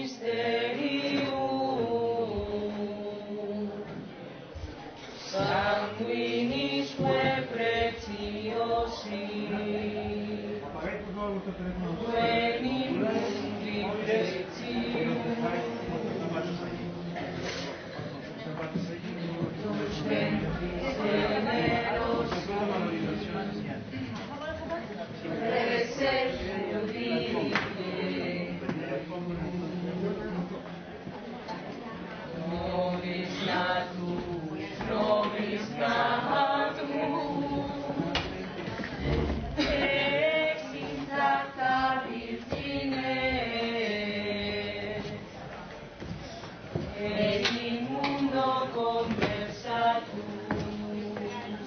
mysterium sanguinisque preciosi veni mundi precium tus ventris generosi reservudite nobis natus ex intacta virgine et in mundo conversatus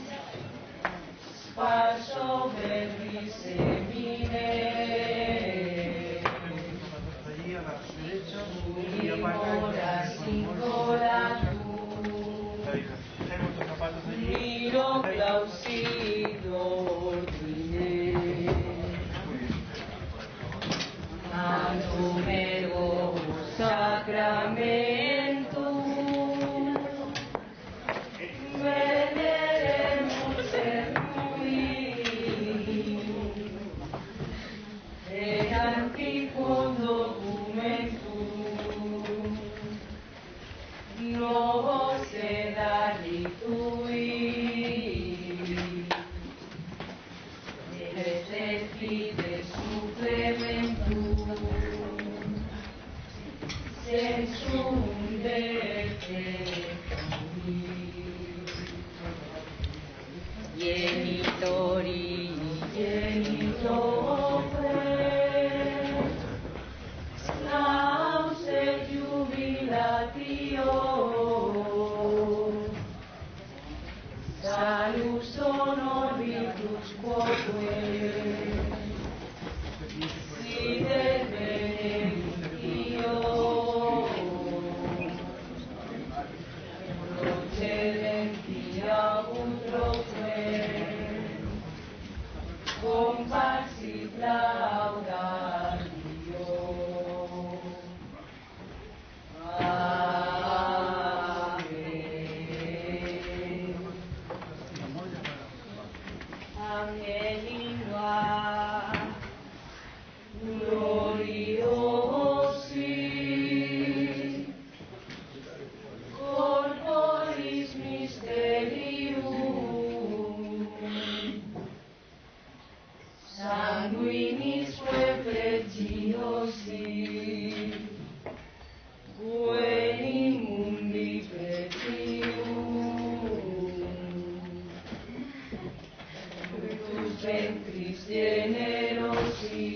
sparso verbis semine moras incolatum miro clausido ordine a numero sacramentum veneremur servi et antiquum documentum novo sedani tui et fide supplementum sensum defectui genitores naus et jubilatio salus honor virtus quoque side benedictio procedenti abutroque comparsit laudatio. Amen. Angelina gloriosi corporis mysterium sanguinisque preciosi veni mundi precium tus ventris generosi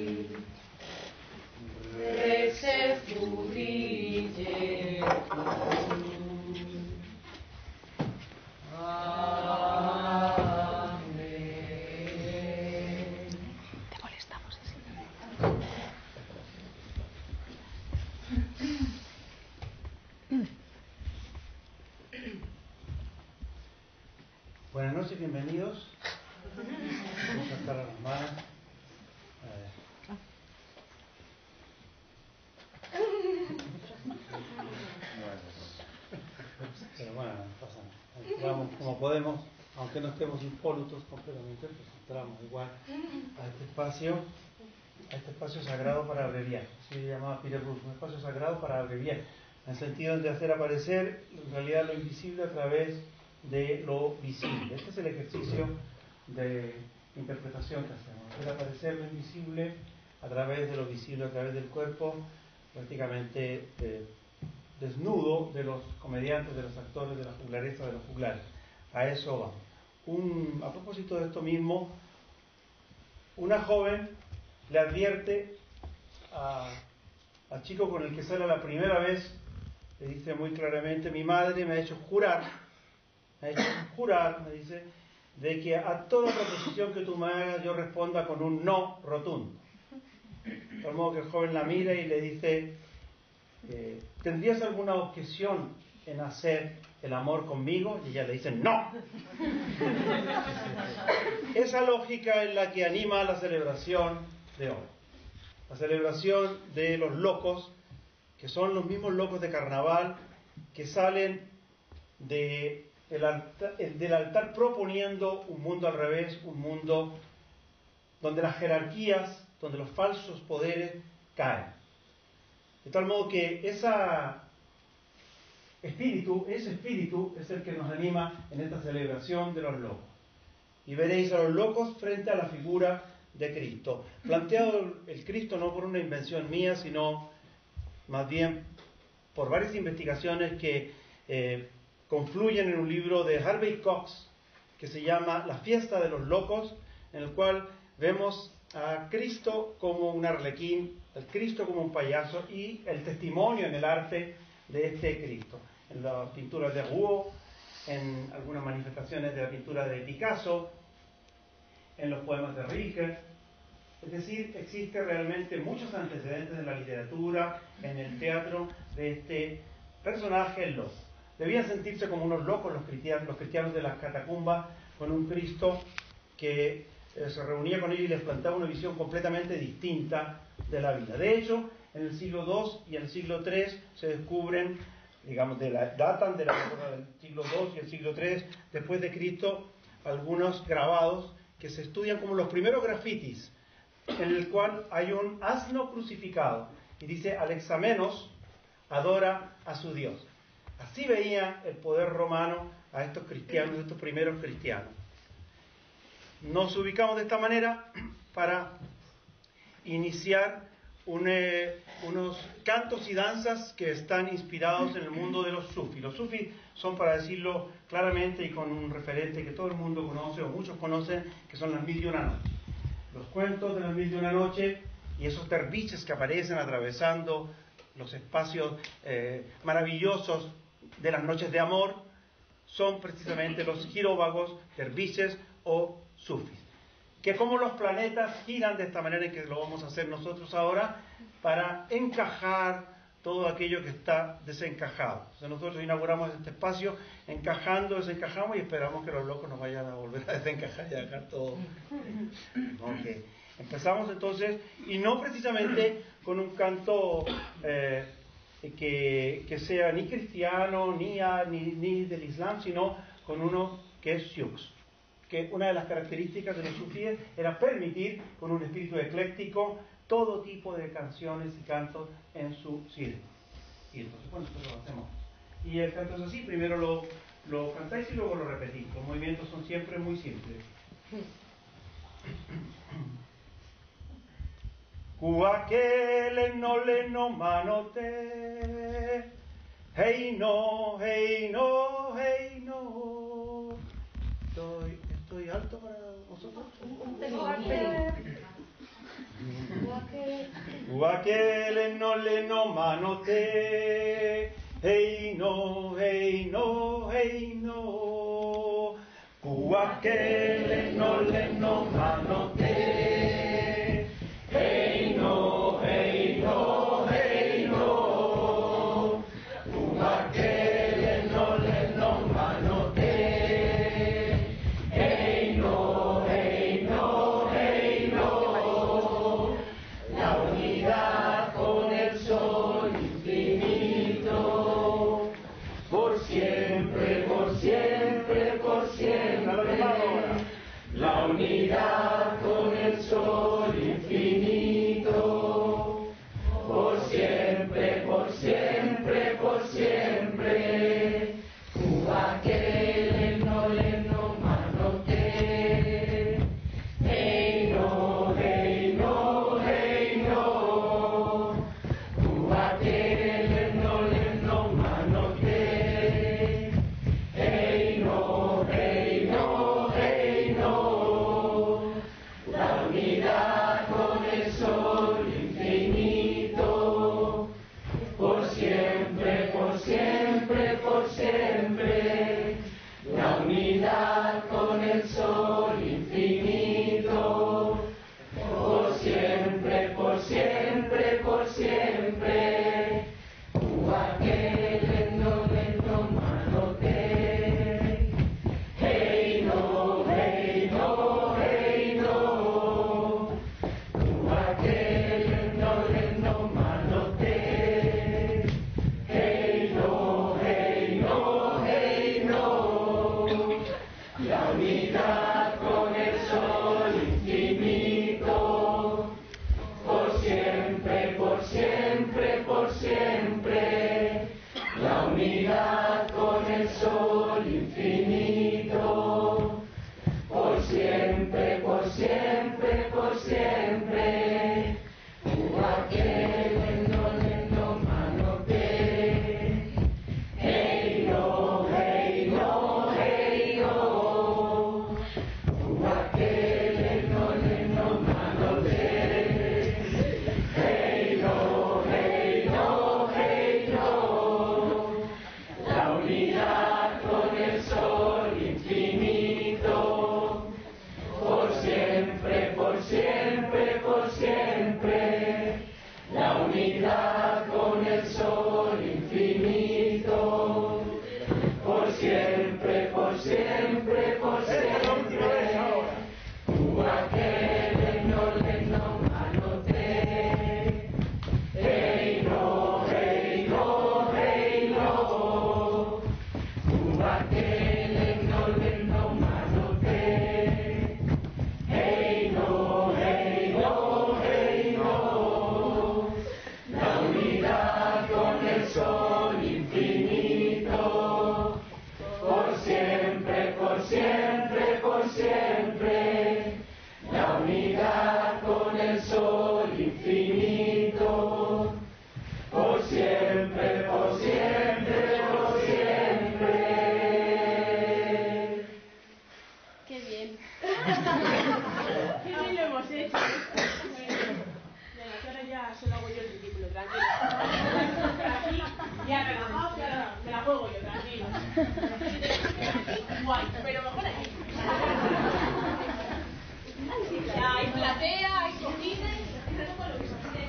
reservudite Amen. Te molestamos así. Buenas noches, bienvenidos. Vamos a estar a las manos. Pero bueno, no pasa nada. Entramos como podemos, aunque no estemos impolutos completamente, pues entramos igual a este espacio sagrado para abreviar. Así se llamaba Peter Bruce, un espacio sagrado para abreviar, en el sentido de hacer aparecer en realidad lo invisible a través de lo visible. Este es el ejercicio de interpretación que hacemos, hacer aparecer lo invisible a través de lo visible, a través del cuerpo prácticamente desnudo de los comediantes, de los actores, de la juglaresa, de los juglares. A eso vamos. A propósito de esto mismo, una joven le advierte al chico con el que sale la primera vez, le dice muy claramente: mi madre me ha hecho jurar, me dice, de que a toda proposición que tú me hagas yo responda con un no rotundo. De tal modo que el joven la mira y le dice: ¿tendrías alguna objeción en hacer el amor conmigo? Y ella le dice: ¡no! Esa lógica es la que anima la celebración de hoy. La celebración de los locos que son los mismos locos de carnaval que salen del altar proponiendo un mundo al revés, un mundo donde las jerarquías, donde los falsos poderes caen. De tal modo que ese espíritu es el que nos anima en esta celebración de los locos. Y veréis a los locos frente a la figura de Cristo. Planteado el Cristo no por una invención mía, sino más bien por varias investigaciones que confluyen en un libro de Harvey Cox que se llama La fiesta de los locos, en el cual vemos a Cristo como un arlequín, al Cristo como un payaso y el testimonio en el arte de este Cristo. En las pinturas de Rouault, en algunas manifestaciones de la pintura de Picasso, en los poemas de Rilke. Es decir, existe realmente muchos antecedentes en la literatura, en el teatro, de este personaje, el loco. Debían sentirse como unos locos los cristianos de las catacumbas, con un Cristo que se reunía con ellos y les plantaba una visión completamente distinta de la vida. De hecho, en el siglo II y en el siglo III se descubren, digamos, datan de la época del siglo II y el siglo III después de Cristo, algunos grabados que se estudian como los primeros grafitis, en el cual hay un asno crucificado y dice: Alexamenos adora a su Dios. Así veía el poder romano a estos cristianos, estos primeros cristianos. Nos ubicamos de esta manera para iniciar unos cantos y danzas que están inspirados en el mundo de los sufis. Los sufis son, para decirlo claramente y con un referente que todo el mundo conoce o muchos conocen, que son las 1001 noches. Los cuentos de las 1001 noches y esos derviches que aparecen atravesando los espacios maravillosos de las noches de amor son precisamente los giróvagos, derviches o sufis. Que como los planetas giran de esta manera en que lo vamos a hacer nosotros ahora para encajar todo aquello que está desencajado. Entonces nosotros inauguramos este espacio encajando, desencajamos y esperamos que los locos nos vayan a volver a desencajar y a dejar todo. Okay. Empezamos entonces, y no precisamente con un canto que sea ni cristiano ni del Islam, sino con uno que es Sioux. Que una de las características de los sufíes era permitir, con un espíritu ecléctico, todo tipo de canciones y cantos en su sirve. Y entonces, bueno, esto lo hacemos. Y el canto es así: primero lo cantáis y luego lo repetís. Los movimientos son siempre muy simples. Cuaquele no le no manote, hey no, hey no, hey no. Estoy alto para vosotros. Guaquele no le no manote, hey no, hey no, hey no. Guaquele no le no manote, hey no, hey no, hey no. Guaquele no le no manote. La unidad Guay, pero mejor aquí. Ya hay platea, hay cojines, todo lo que se hace.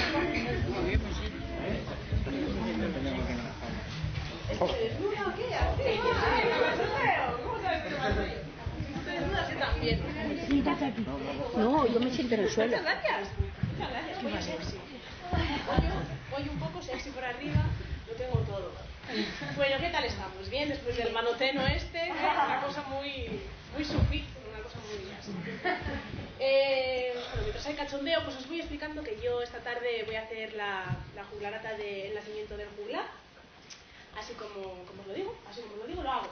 ¿Estoy desnuda o qué? ¿Así? ¿Cómo sabes que no vas a ir? ¿Estoy desnuda? Sí, también. Siéntate aquí. No, yo me siento en el suelo. Muchas gracias. Muchas gracias. Voy sexy. Voy un poco sexy por arriba. Lo tengo todo. Bueno, ¿qué tal estamos? Bien, después del manoteno este, una cosa muy sufí, una cosa muy así. Bueno, mientras hay cachondeo, pues os voy explicando que yo esta tarde voy a hacer la juglarata del nacimiento del juglar. Así como os lo digo, lo hago.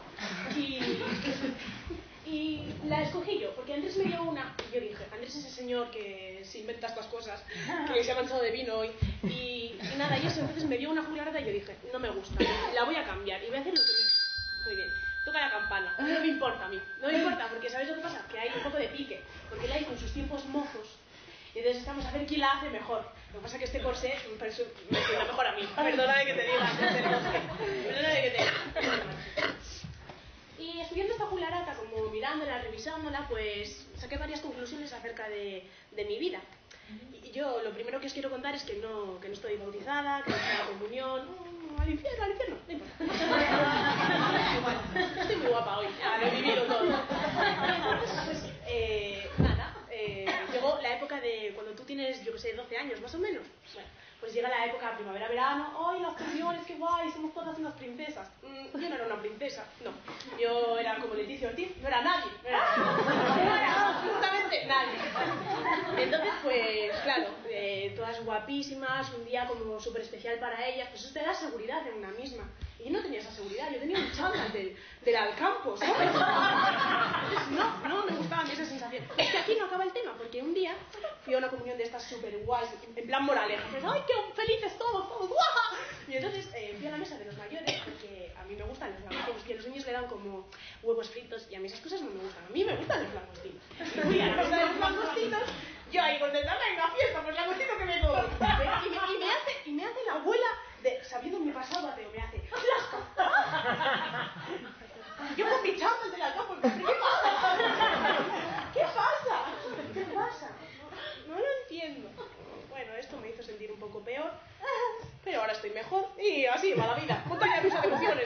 Y la escogí yo, porque Andrés me dio una, y yo dije, Andrés es ese señor que se inventa estas cosas, que se ha manchado de vino hoy, y nada, y eso, entonces me dio una juglarata y yo dije, no me gusta, la voy a cambiar, y voy a hacer lo que me... Muy bien, toca la campana, no me importa a mí, no me importa, porque ¿sabéis lo que pasa? Que hay un poco de pique, porque él ha ido en sus tiempos mozos, y entonces estamos a ver quién la hace mejor. Lo que pasa es que este corsé me queda mejor a mí, perdóname que te diga, perdóname que te diga. Y estudiando esta juglarata, como mirándola, revisándola, pues saqué varias conclusiones acerca de mi vida. Y yo lo primero que os quiero contar es que no estoy bautizada, que no estoy en la comunión, al infierno, no importa. Estoy muy guapa hoy, ya lo he vivido todo. Pues nada, llegó la época de cuando tú tienes, yo que sé, 12 años más o menos. Bueno, pues llega la época primavera-verano, ¡ay, las comuniones, qué guay, somos todas unas princesas! Yo no era una princesa, no. Yo era como Leticia Ortiz, no era nadie, no era absolutamente nadie. Entonces, pues claro, todas guapísimas, un día como súper especial para ellas, pues eso te da seguridad en una misma. Y yo no tenía esa seguridad, yo tenía un chándal del Alcampo, ¿sabes? No me gustaba a mí esa sensación. Es que aquí no acaba el tema, porque un día fui a una comunión de estas súper guays, en plan moraleja. ¡Ay, qué felices todos! ¡Guau! Y entonces fui a la mesa de los mayores, porque a mí me gustan los langostinos, que los niños le dan como huevos fritos, y a mí esas cosas no me gustan. A mí me gustan los langostinos. Y fui a la mesa de los langostinos, yo ahí contenta, venga, fiesta, pues langostino que me como. Y me hace la abuela, sabiendo mi pasado ateo, me hace ¡flasca! Yo con mi chándal del Alcampo, ¿qué pasa? ¿Qué pasa? No lo entiendo. Bueno, esto me hizo sentir un poco peor, pero ahora estoy mejor y así va la vida, montaña rusa de emociones.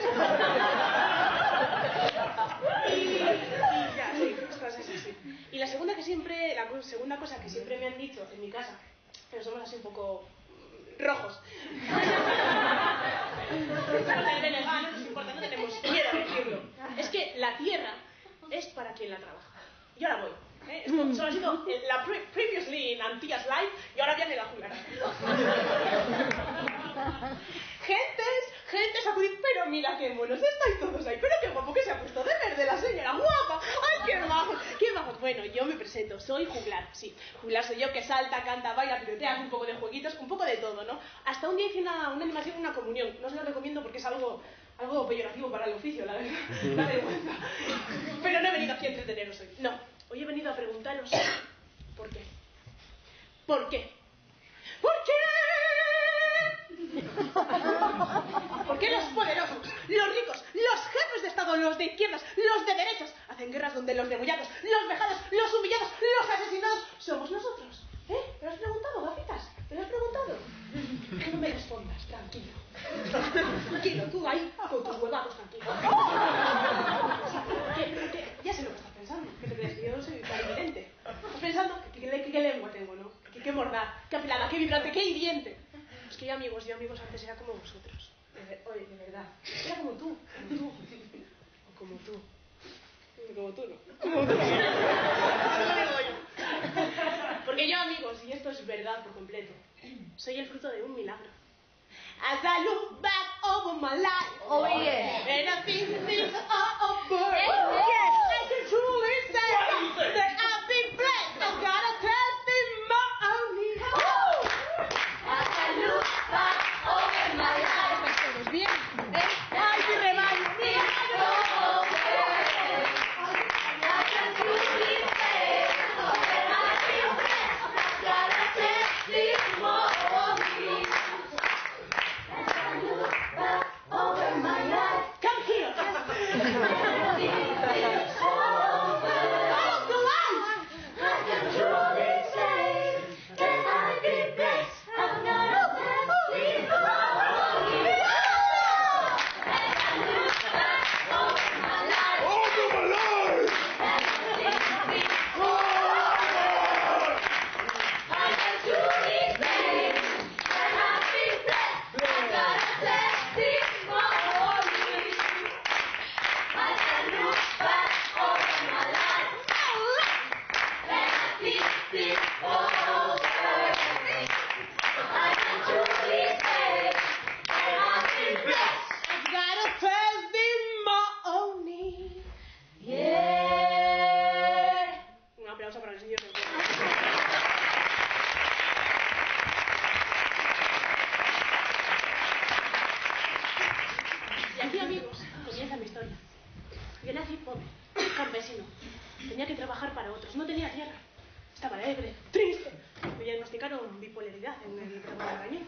Y ya, sí, cosas así. Y la segunda cosa que siempre me han dicho en mi casa, pero somos así un poco rojos. No importa, no tenemos miedo a decirlo. Es que la tierra es para quien la trabaja. Y ahora voy. Esto solo ha sido la previously in Antías Live y ahora viene la juglarata. Gente, sacudid, pero mira qué monos estáis todos ahí, pero qué guapo que se ha puesto de verde la señora, guapa, ay, qué majos. Bueno, yo me presento, soy juglar, sí, juglar soy yo que salta, canta, baila, pirotea, hace un poco de jueguitos, un poco de todo, ¿no? Hasta un día hice una animación, una comunión, no os lo recomiendo porque es algo peyorativo para el oficio, la verdad, la vergüenza, pero no he venido aquí a entreteneros hoy, no, hoy he venido a preguntaros, ¿por qué? ¿Por qué? ¿Por qué? ¿Por qué los poderosos, los ricos, los jefes de Estado, los de izquierdas, los de derechas, hacen guerras donde los degollados, los vejados, los humillados, los asesinados somos nosotros? ¿Me lo has preguntado, gafitas? ¿Me lo has preguntado? Que no me respondas, tranquilo. Tranquilo, tú ahí con tus huevazos, tranquilo. Ya sé lo que estás pensando. ¿Qué te crees? Que yo soy clarividente. Estás pensando qué lengua tengo, ¿no? Qué mordaz, qué afilada, qué vibrante, qué hiriente. Es que yo amigos antes era como vosotros. Oye, de verdad. Era como tú. O como tú. Como tú, ¿no? Como tú. Eso lo digo yo. Porque yo, amigos, y esto es verdad por completo, soy el fruto de un milagro. As I look back over my life, Oh yeah, and I think things are a bird. Yes, I can truly say that I've been blessed. I've got a testimony. as I look back over my life. ¿Todos bien? ¡Ay, mi rebaño! ¡Mi rebaño! Come here! si no. Tenía que trabajar para otros, no tenía tierra. Estaba alegre, triste. Me diagnosticaron bipolaridad en el programa de Gañé.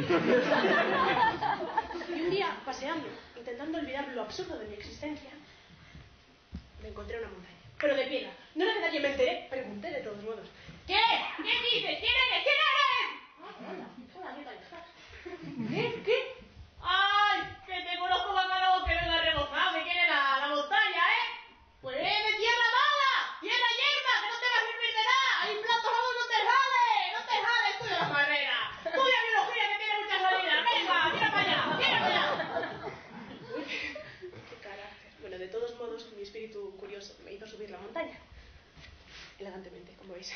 Y un día, paseando, intentando olvidar lo absurdo de mi existencia, me encontré una montaña. Pero de piedra. No era que nadie me enteré, pregunté de todos modos. ¿Qué? ¿Qué dices? ¿Quién eres? ¿Quién eres? Hola, ¿qué tal estás? ¿Qué? ¡Ay! Que te conozco más algo que venga rebozado, que quiere la montaña, ¿eh? Pues de tierra mala, tierra hierba, que no te va a servir de nada. Ahí platos no te jales, estudia la carrera. Estudia biología, que tiene muchas salidas. Venga, tira para allá. Uy, qué carácter. Bueno, de todos modos, mi espíritu curioso me hizo subir la montaña. Elegantemente, como veis.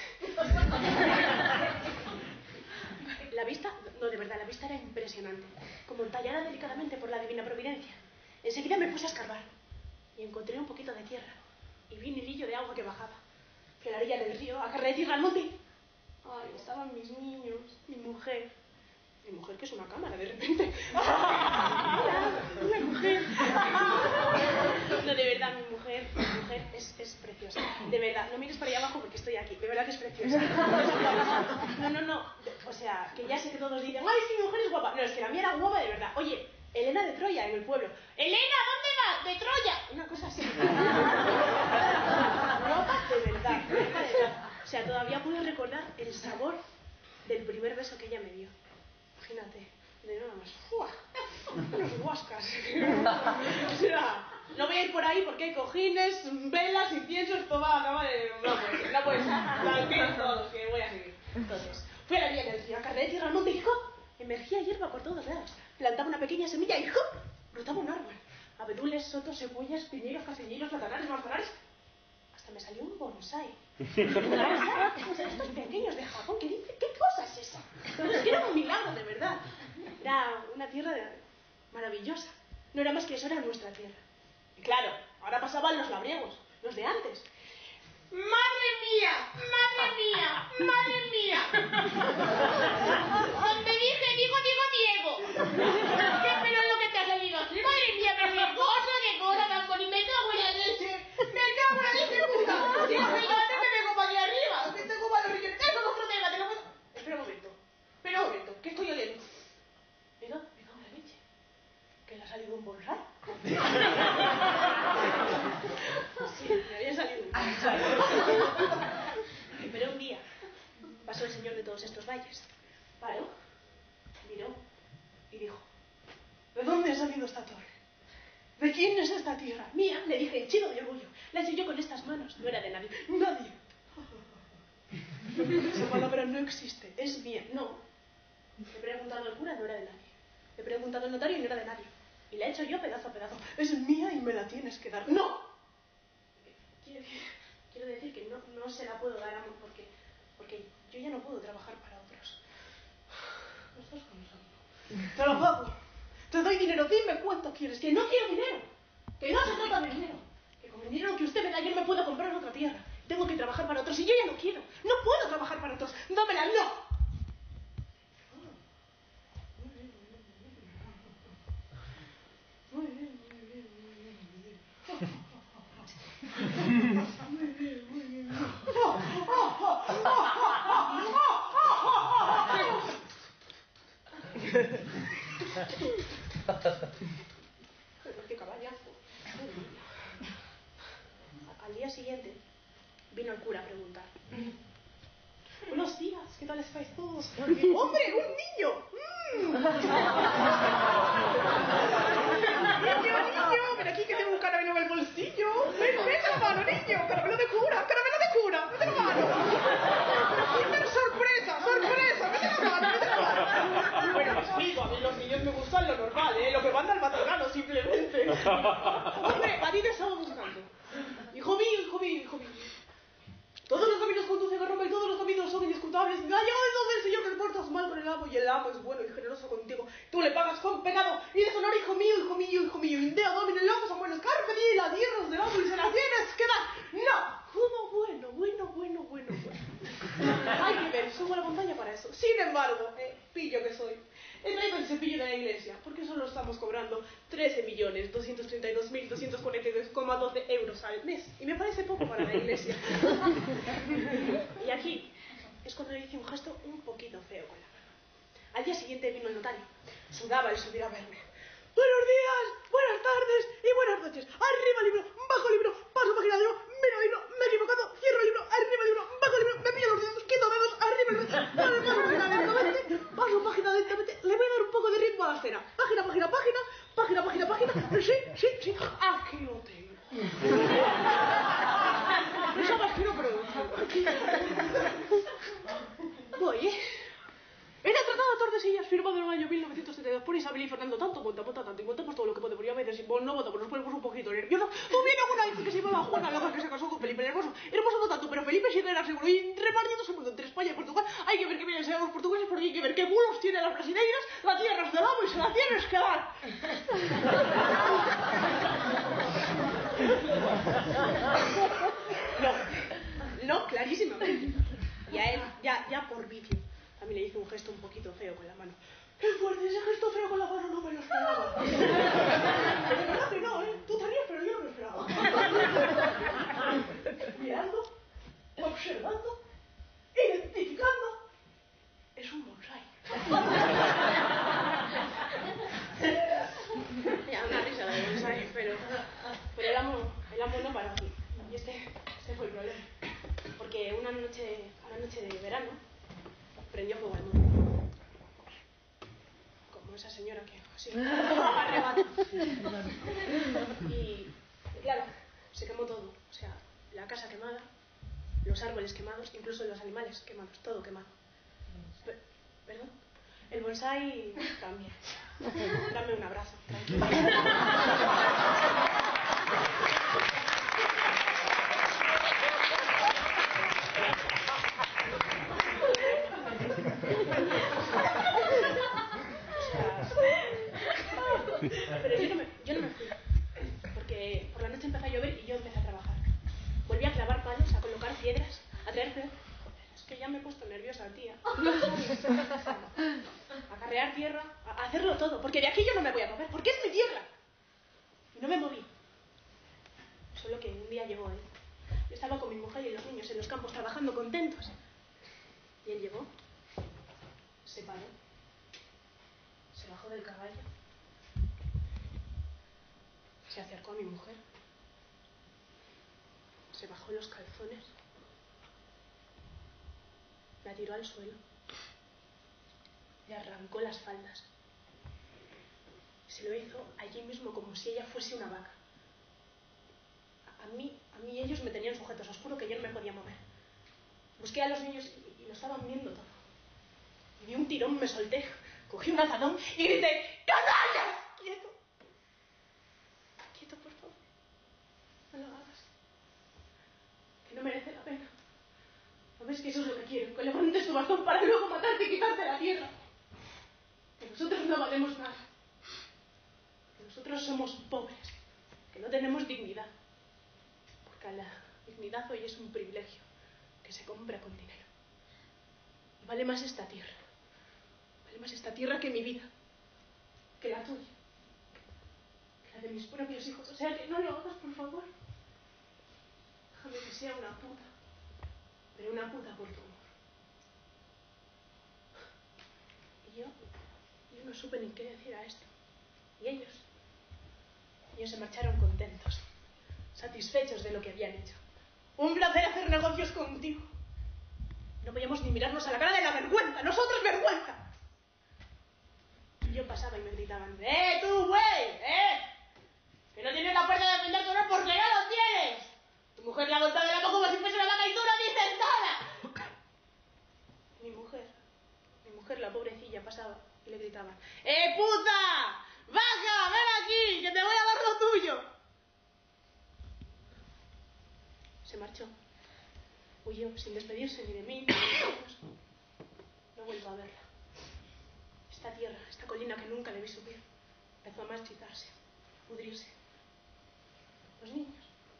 La vista, no, de verdad, la vista era impresionante, como entallada delicadamente por la divina providencia. Enseguida me puse a escarbar y encontré un poquito de tierra y vi un hilillo de agua que bajaba. Fui a la orilla del río, agarré tierra al monte. Ay, estaban mis niños, mi mujer, que es una cámara de repente. Mi mujer. No, de verdad, mi mujer es preciosa. De verdad, no mires para allá abajo porque estoy aquí. De verdad que es preciosa. No. O sea, que ya sé que todos dicen, ay, sí, mi mujer es guapa. No, es que la mía era guapa de verdad. Oye, Elena de Troya en el pueblo. Elena, ¿dónde vas? De Troya. Una cosa así. Guapa de verdad. O sea, todavía puedo recordar el sabor del primer beso que ella me dio. Imagínate, de nada más. Unos guascas. O sea, no voy a ir por ahí porque hay cojines, velas, incienso, esto va a acabar de... No puede ser. Tranquilos todos, que voy a seguir. Entonces, fui a la orilla del río, acarreé tierra al monte y ¡hop! Emergía hierba por todos lados. Plantaba una pequeña semilla y ¡hop! Brotaba un árbol. Abedules, sotos, cebollas, piñeros, caseñeros, platanares, manzanares. Hasta me salió un bonsai. Estos pequeños de Japón, ¿qué dice? ¿Qué cosa es esa? Es que era un milagro, de verdad. Era una tierra maravillosa. No era más que eso, era nuestra tierra. Y claro, ahora pasaban los labriegos, los de antes. ¡Madre mía! Donde dije, digo, Diego. ¿Qué pelo es lo que te ha salido así? Madre mía, pero qué cosa tan bonita. Me cago en la leche, puta. Si no soy yo, antes me vengo para aquí arriba. Que tengo malos riñones. Eso es otro tema, te lo puedo... Espera un momento, ¿qué estoy oliendo? Me cago en la leche. ¿Que le ha salido un bonsai? Sí, me había salido un bonsai. Pero un día pasó el señor de todos estos valles. Paró, miró y dijo: ¿de dónde ha salido esta torre? ¿De quién es esta tierra? Mía, le dije, henchido de orgullo. La hice yo con estas manos. No era de nadie. Nadie. Esa palabra no existe. Es mía. No. Le he preguntado al cura, no era de nadie. Le he preguntado al notario y no era de nadie. Y la he hecho yo pedazo a pedazo. Es mía y me la tienes que dar. ¡No! Quiero decir que no se la puedo dar, amor, porque yo ya no puedo trabajar para otros. No estás cansando. Te lo pago. Te doy dinero. Dime cuánto quieres. Que no quiero dinero. Que no se trata de dinero. Que con el dinero que usted me da yo me puedo comprar otra tierra. Tengo que trabajar para otros y yo ya no quiero. No puedo trabajar para otros. Dámela, no. Muy bien. Qué caballazo. Al día siguiente vino el cura a preguntar: buenos días, ¿qué tal estáis todos? ¡Hombre, un niño! Niño, ven aquí que tengo un caramelo en el bolsillo. Ven la mano, niño, caramelo de cura, mete la mano. ¡Sorpresa, mete la mano. Bueno, me explico, a mí los niños me gustan lo normal, lo que manda el Vaticano, simplemente. Hombre, a ti te estaba buscando. Hijo mío. Todos los caminos conducen a Roma y todos los caminos son indiscutables. Yo es el Señor que te portas mal con el amo y el amo es bueno y generoso contigo. Tú le pagas con pecado y deshonor, hijo mío. Indeo domine locos son buenos. Carpe diem, la tierra del amo y se la tienes que dar. No. Bueno. Hay que ver, subo a la montaña para eso. Sin embargo, pillo que soy, he traído el cepillo de la iglesia, porque solo estamos cobrando 13.232.242,12 euros al mes. Y me parece poco para la iglesia. Y aquí es cuando le hice un gesto un poquito feo con la mano. Al día siguiente vino el notario. Sudaba el subir a verme. Buenos días, buenas tardes y buenas noches. Arriba libro, bajo libro, paso página de libro, miro libro, me he equivocado, cierro libro, arriba libro, bajo libro, me pillo los dedos, quito dedos, arriba libro, paso página lentamente, paso página lentamente, le voy a dar un poco de ritmo a la escena. Página, página, página, página, página, página, sí, sí, sí, aquí lo tengo. Pensabas que no, pero aquí. Voy, En el Tratado de Tordesillas, firmado en el año 1972 por Isabel y Fernando, tanto monta tanto y montamos todo lo que podemos. Y a veces, si no votamos, nos ponemos un poquito nerviosos. Tuvieron una hija que se llamaba Juana Loja, que se casó con Felipe el Hermoso. Hermoso no tanto, pero Felipe sí era seguro. Y repartiéndose el mundo entre España y Portugal, hay que ver qué vienen a ser los portugueses, porque hay que ver qué bulos tienen las brasileiras. La tierra es del amo y se la tienes que dar. No, clarísimamente. Y a él, ya por vicio, también le hizo un gesto un poquito feo con la mano. ¡Qué fuerte! Ese gesto feo con la mano no me lo esperaba. De verdad que no, ¿eh? Tú también, pero yo no me lo esperaba. Mirando, observando, identificando. Es un bonsai. Ya, una risa de bonsai, pero el amo no paró aquí. Y este fue el problema. Porque una noche de verano prendió fuego al mundo. Como esa señora que así arrebata. Y claro, se quemó todo. O sea, la casa quemada, los árboles quemados, incluso los animales quemados, todo quemado. ¿Perdón? El bonsai también. Dame un abrazo, tranquilo. Pero yo no me fui, porque por la noche empezó a llover y yo empecé a trabajar. Volví a clavar palos, a colocar piedras, a traer peor. Es que ya me he puesto nerviosa, tía. A carrear tierra, a hacerlo todo, porque de aquí yo no me voy a mover, porque es mi tierra. Y no me moví. Solo que un día llegó él. Yo estaba con mi mujer y los niños en los campos trabajando contentos. Y él llegó, se paró, se bajó del caballo, se acercó a mi mujer, se bajó los calzones, la tiró al suelo, le arrancó las faldas. Se lo hizo allí mismo como si ella fuese una vaca. A mí ellos me tenían sujetos, os juro que yo no me podía mover. Busqué a los niños y lo estaban viendo todo. Y de un tirón me solté, cogí un azadón y grité: ¡Canallas! ¡Quieto! Quieto, por favor. No lo hagas. Que no merece la pena. ¿No ves que eso es lo que quiero? Que levantes tu bastón para luego matarte y quitarte la tierra. Que nosotros no valemos nada. Que nosotros somos pobres. Que no tenemos dignidad. Porque la dignidad hoy es un privilegio que se compra con dinero. Y vale más esta tierra. Vale más esta tierra que mi vida. Que la tuya. Que la de mis propios hijos. O sea, que no lo hagas, por favor. Déjame que sea una puta. Pero una puta por tu amor. Y yo no supe ni qué decir a esto. Y ellos se marcharon contentos, satisfechos de lo que habían hecho. Un placer hacer negocios contigo. No podíamos ni mirarnos a la cara de la vergüenza. ¡Nosotros vergüenza! Y yo pasaba y me gritaban: tú, güey! Que no tienes la fuerza de defender tu honor porque no lo tienes. Tu mujer la ha golpeado de la mano como si fuese una vaca y tú no dices nada. Mi mujer, la pobrecilla, pasaba y le gritaban: puta! ¡Vaca! ¡Ven aquí! ¡Que te voy a dar lo tuyo! Se marchó. Huyó sin despedirse ni de mí ni de mis hijos. No vuelvo a verla. Esta tierra, esta colina que nunca le vi subir, empezó a marchitarse, a pudrirse. Los niños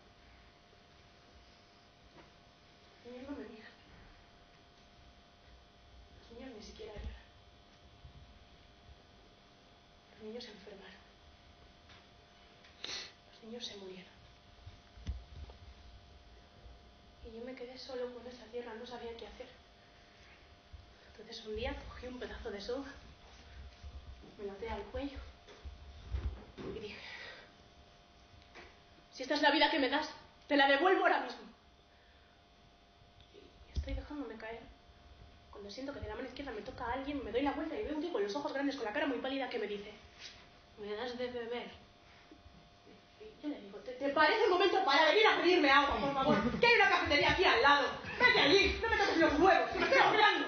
no me miran. Los niños ni siquiera lloran. Los niños se enfermaron. Los niños se murieron. Y yo me quedé solo con esa tierra, no sabía qué hacer. Entonces un día cogí un pedazo de soga, me lo até al cuello y dije: si esta es la vida que me das, te la devuelvo ahora mismo. Y estoy dejándome caer cuando siento que de la mano izquierda me toca a alguien, me doy la vuelta y veo un tío con los ojos grandes, con la cara muy pálida, que me dice: ¿me das de beber? Y yo le digo: ¿te parece el momento para venir a pedirme agua, por favor? Que hay una cafetería aquí al lado. Vete allí, no me toques los huevos, que me estoy ahogando.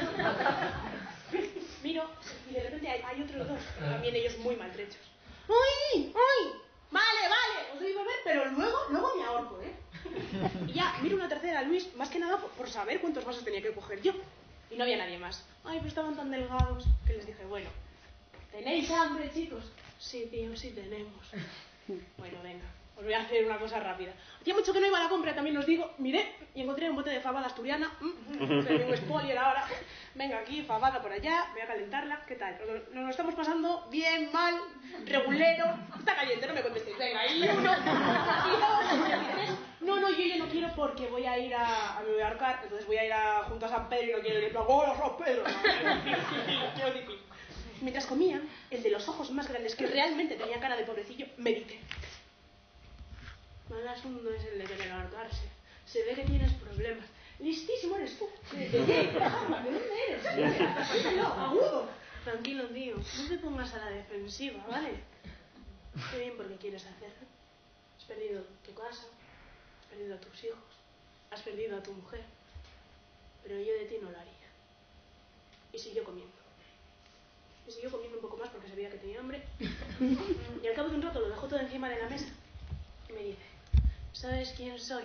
Miro y de repente hay otros dos, también ellos muy maltrechos. ¡Uy! ¡Uy! Vale, os doy beber, pero luego me ahorco, ¿eh? Y ya, miro una tercera, Luis, más que nada por saber cuántos vasos tenía que coger yo. Y no había nadie más. Ay, pero estaban tan delgados que les dije: bueno, ¿tenéis hambre, chicos? Sí, tío, sí tenemos. Bueno, venga, os voy a hacer una cosa rápida. Hacía mucho que no iba a la compra, también os digo. Miré y encontré un bote de fabada asturiana. Soy un spoiler ahora. Venga, aquí, fabada por allá, voy a calentarla. ¿Qué tal? ¿Nos lo estamos pasando? ¿Bien? ¿Mal? ¿Regulero? Está caliente, no me contestéis. Venga, y uno, y dos, y tres. No, yo no quiero porque voy a ir me voy a ahorcar, entonces voy a ir junto a San Pedro y no quiero ir en plan: ¡hola, San Pedro! No, quiero decir. Mientras comía, el de los ojos más grandes, que realmente tenía cara de pobrecillo, me dice: mal asunto es el de querer ahorcarse. Se ve que tienes problemas. Listísimo eres tú. ¿De dónde eres? Dímelo, agudo. Tranquilo, tío, no te pongas a la defensiva, ¿vale? Qué bien porque quieres hacerlo. Has perdido tu casa, has perdido a tus hijos, has perdido a tu mujer. Pero yo de ti no lo haría. Y siguió comiendo. Y siguió comiendo un poco más porque sabía que tenía hambre. Y al cabo de un rato lo dejó todo encima de la mesa y me dice: ¿sabes quién soy?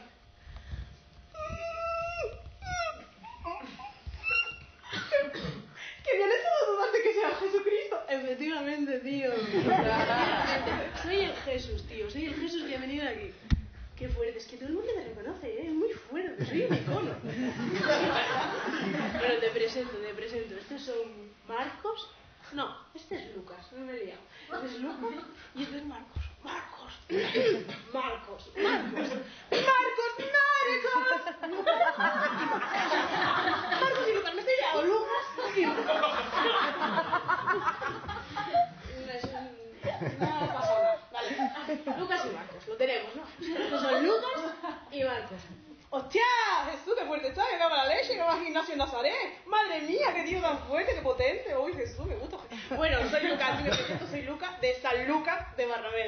¿Que vienes a dudar de que sea Jesucristo? Efectivamente, tío. Soy el Jesús, tío. Soy el Jesús que ha venido aquí. Qué fuerte. Es que todo el mundo me reconoce, ¿eh? Es muy fuerte. Soy un icono. Bueno, te presento. Estos son Marcos. No, este es Lucas. No me he liado. Este es Lucas y este es Marcos. Marcos y Lucas, me estoy liado. Lucas y Lucas. No pasa nada. Vale. Lucas y Marcos, lo tenemos, ¿no? Estos son Lucas y Marcos. ¡Hostia! Jesús, qué fuerte está, que caga la leche, que va al gimnasio en Nazaret. ¡Madre mía, qué tío tan fuerte, qué potente! ¡Uy, Jesús, me gusta! Bueno, soy Lucas, me presento, soy Lucas de San Lucas de Barrameda.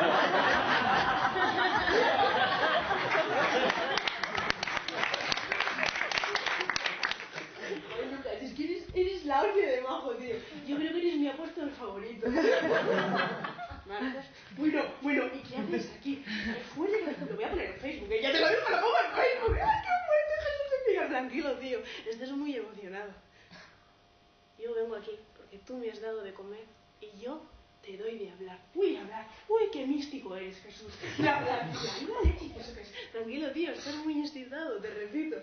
Ay, Lucas, es que eres la hostia de majo, tío. Yo creo que eres mi apóstol favorito. Marcos. Bueno, ¿y qué haces aquí? Qué fuerte que lo voy a poner en Facebook, ¿eh? Ya te lo digo, lo pongo en Facebook. ¡Ay, qué fuerte, Jesús! Mira, tranquilo, tío. Estás muy emocionado. Yo vengo aquí porque tú me has dado de comer y yo te doy de hablar. Uy, qué místico eres, Jesús. La leche, ¿eso qué es? Tranquilo, tío, estás muy excitado, te repito.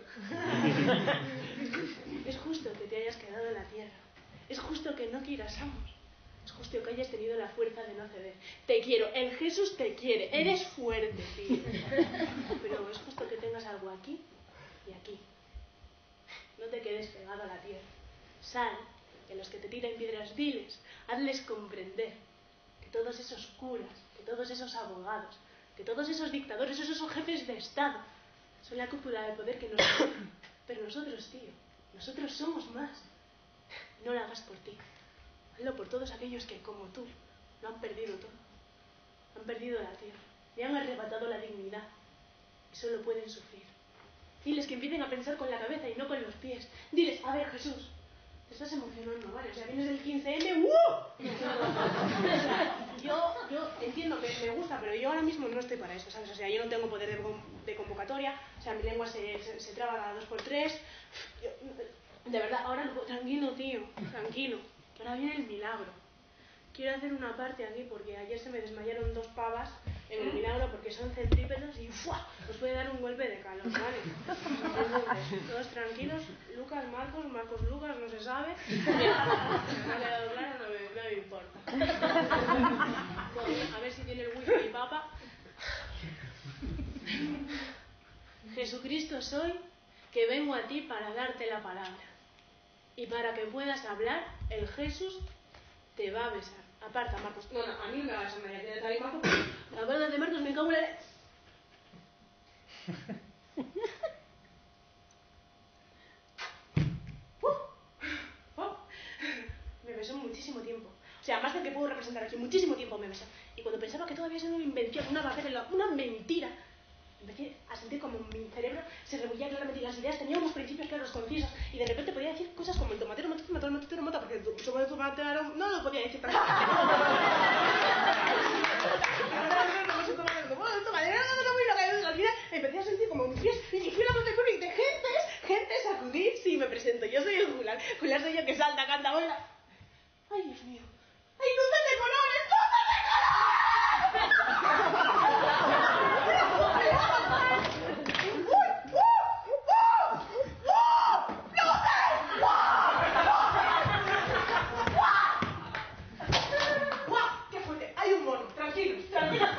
Es justo que te hayas quedado en la tierra. Es justo que no quieras amos. Es justo que hayas tenido la fuerza de no ceder. Te quiero, el Jesús te quiere. Eres fuerte, tío. Pero es justo que tengas algo aquí y aquí. No te quedes pegado a la tierra. Sal, y a los que te tiran piedras diles, hazles comprender que todos esos curas, que todos esos abogados, que todos esos dictadores, esos jefes de Estado, son la cúpula de poder que nos gobierna. Pero nosotros, tío, nosotros somos más. No lo hagas por ti. Hazlo por todos aquellos que, como tú, lo han perdido todo. Han perdido la tierra. Le han arrebatado la dignidad. Y solo pueden sufrir. Diles que empiecen a pensar con la cabeza y no con los pies. Diles: a ver, Jesús, te estás emocionando, ¿vale? O sea, vienes del 15M, ¡uh! Yo entiendo que me gusta, pero yo ahora mismo no estoy para eso, ¿sabes? O sea, yo no tengo poder de convocatoria. O sea, mi lengua se traba a 2x3. De verdad, ahora no puedo. Tranquilo, tío, tranquilo. Ahora viene el milagro. Quiero hacer una parte aquí porque ayer se me desmayaron 2 pavas en el milagro porque son centrípedos y ¡fua! Os puede dar un golpe de calor, ¿vale? Entonces, todos tranquilos. Lucas, Marcos, Lucas, no se sabe. ¿Me ha quedado claro? No me... no me importa. A ver si tiene el wifi mi papá. Jesucristo soy, que vengo a ti para darte la palabra. Y para que puedas hablar, el Jesús te va a besar. Aparta, Marcos. No, a mí me vas a María de David Marcos. La verdad de Marcos me cago en la... Me besó muchísimo tiempo. O sea, más del que puedo representar aquí, muchísimo tiempo me besó. Y cuando pensaba que todo había sido una invención, una bajera, una mentira, empecé a sentir como mi cerebro se rebullía claramente y las ideas tenían unos principios claros, concisos, y de repente podía decir cosas como el tomatero mató, el tomatero mata, porque sobre el tomatero no lo podía decir tan empecé a sentir como mis pies y fui a donde y de gente sacudir. Sí, me presento, yo soy el Jular. Jular soy yo que salta, canta, baila. Ay, Dios mío. ¡Hay luces de colores! ¡Guau! ¡Qué fuerte! Hay un mono. Tranquilos, tranquilos.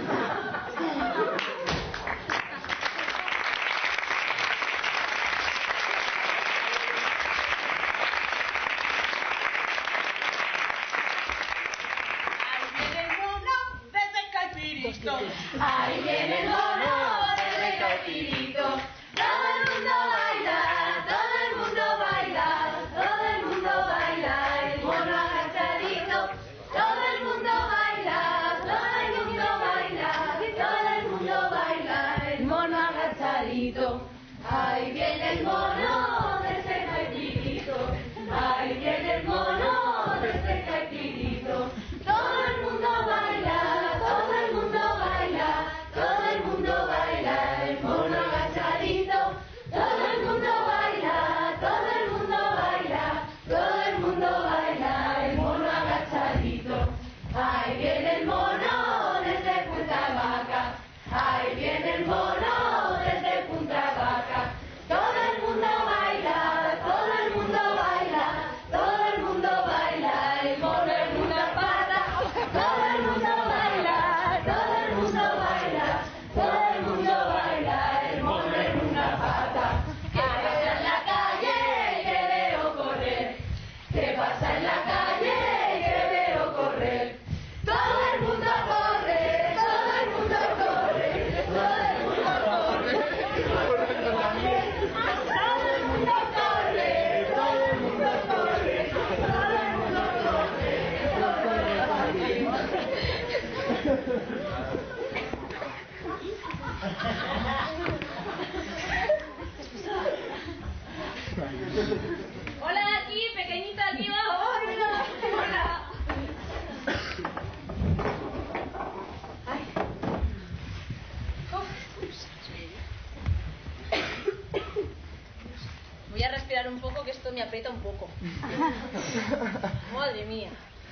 Ahí viene el mono desde Caipirito. Todo el mundo baila, todo el mundo baila, todo el mundo baila, el mono agachadito. Todo el mundo baila, todo el mundo baila, todo el mundo baila, el mono agachadito. Ahí viene el mono desde Caipirito. Ahí viene el mono desde Caipirito. Todo el mundo baila, todo el mundo baila, todo el mundo baila, el mono agachadito. Todo el mundo baila, todo el mundo baila, todo el mundo baila, el mono agachadito. Ahí viene el mono desde Punta Vaca. Ahí viene el mono desde Punta Vaca. Todo el mundo baila, todo el mundo baila, todo el mundo baila, el mono en una pata. Todo el mundo baila, todo el mundo baila, todo el mundo baila, el mono en una pata. ¿Qué pasa en la calle? Que veo correr. ¿Qué pasa en la calle? Que veo correr. Todo el mundo corre, todo el mundo corre, todo el mundo corre. Todo el mundo corre, todo el mundo corre, todo el mundo Hola, aquí, pequeñita, aquí abajo. Hola. Voy a respirar un poco, que esto me aprieta un poco. Madre mía.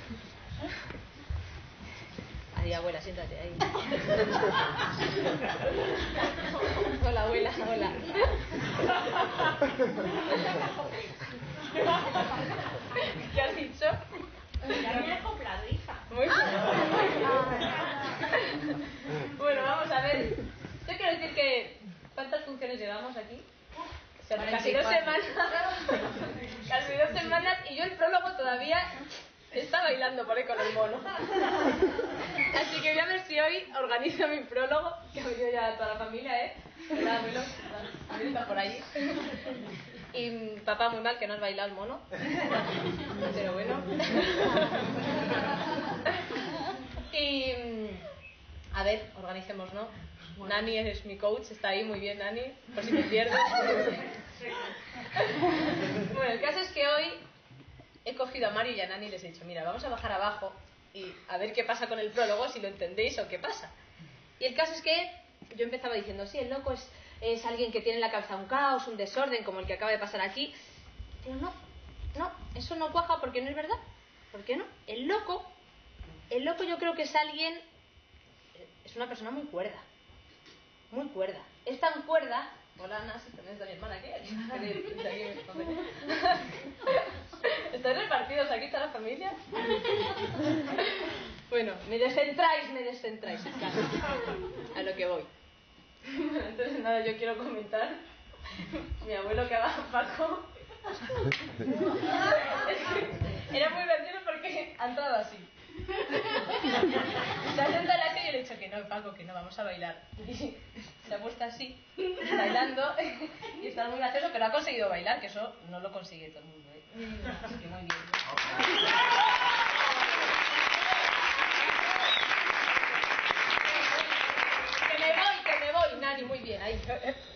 Ahí, abuela, siéntate ahí. Hola, abuela, hola. ¿Qué has dicho? Ya me he acoplado, hija. Muy bien. Bueno, vamos a ver. Yo quiero decir que... ¿Cuántas funciones llevamos aquí? O sea, casi 2 semanas. Casi 2 semanas y yo el prólogo todavía está bailando por ahí con el mono. Así que voy a ver si hoy organizo mi prólogo, que ha venido ya toda la familia, ¿eh? Hola, abuelo. Abuelo está por allí. Y papá, muy mal que no has bailado el mono. Pero bueno. Y... a ver, organicemos, ¿no? Nani es mi coach, está ahí, muy bien, Nani, por si me pierdo. Bueno, el caso es que hoy he cogido a Mario y a Nani y les he dicho, mira, vamos a bajar abajo y a ver qué pasa con el prólogo, si lo entendéis o qué pasa. Y el caso es que yo empezaba diciendo, sí, el loco es alguien que tiene en la cabeza un caos, un desorden, como el que acaba de pasar aquí. Pero no, eso no cuaja porque no es verdad. ¿Por qué no? El loco yo creo que es alguien, es una persona muy cuerda. Muy cuerda. Es tan cuerda... Hola, Ana, si también está mi hermana aquí. ¿Estáis repartidos aquí toda la familia? Bueno, me descentráis, claro. A lo que voy. Entonces, nada, yo quiero comentar. Mi abuelo que va Paco. Era muy gracioso porque ha entrado así. Se ha sentado en la silla y le he dicho que no, Paco, que no, vamos a bailar. Y se ha puesto así, bailando, y está muy gracioso, pero ha conseguido bailar, que eso no lo consigue todo el mundo, ¿eh? Así que muy bien. Que me voy, Nani, muy bien, ahí.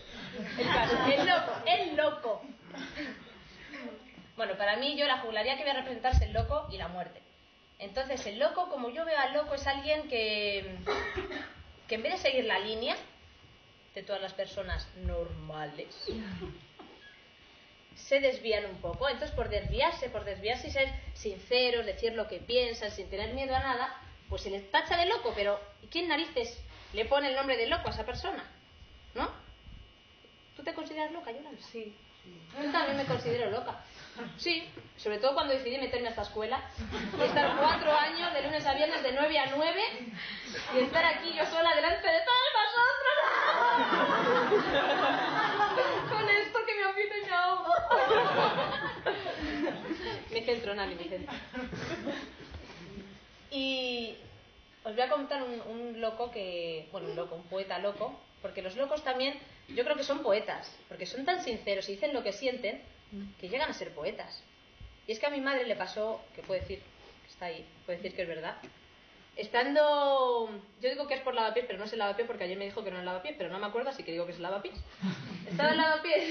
El loco. Bueno, para mí, yo la juglaría que voy a representar es el loco y la muerte. Entonces, el loco, como yo veo al loco, es alguien que en vez de seguir la línea de todas las personas normales, se desvían un poco. Entonces, por desviarse y ser sinceros, decir lo que piensan, sin tener miedo a nada, pues se les tacha de loco, pero ¿quién narices le pone el nombre de loco a esa persona? ¿No? ¿Tú te consideras loca, Yolanda? Sí. Yo también me considero loca. Sí, sobre todo cuando decidí meterme a esta escuela y estar 4 años de lunes a viernes de 9 a 9 y estar aquí yo sola delante de todos vosotros con esto que me agita y me ahogo. Me centro, Nani, me centro. Y os voy a contar un loco que... Bueno, un poeta loco, porque los locos también yo creo que son poetas, porque son tan sinceros y dicen lo que sienten que llegan a ser poetas. Y es que a mi madre le pasó, que puede decir que está ahí, puede decir que es verdad, estando, yo digo que es por lavapiés, pero no es el lavapiés porque ayer me dijo que no es el lavapiés, pero no me acuerdo, así que digo que es el lavapiés. Estaba el lavapiés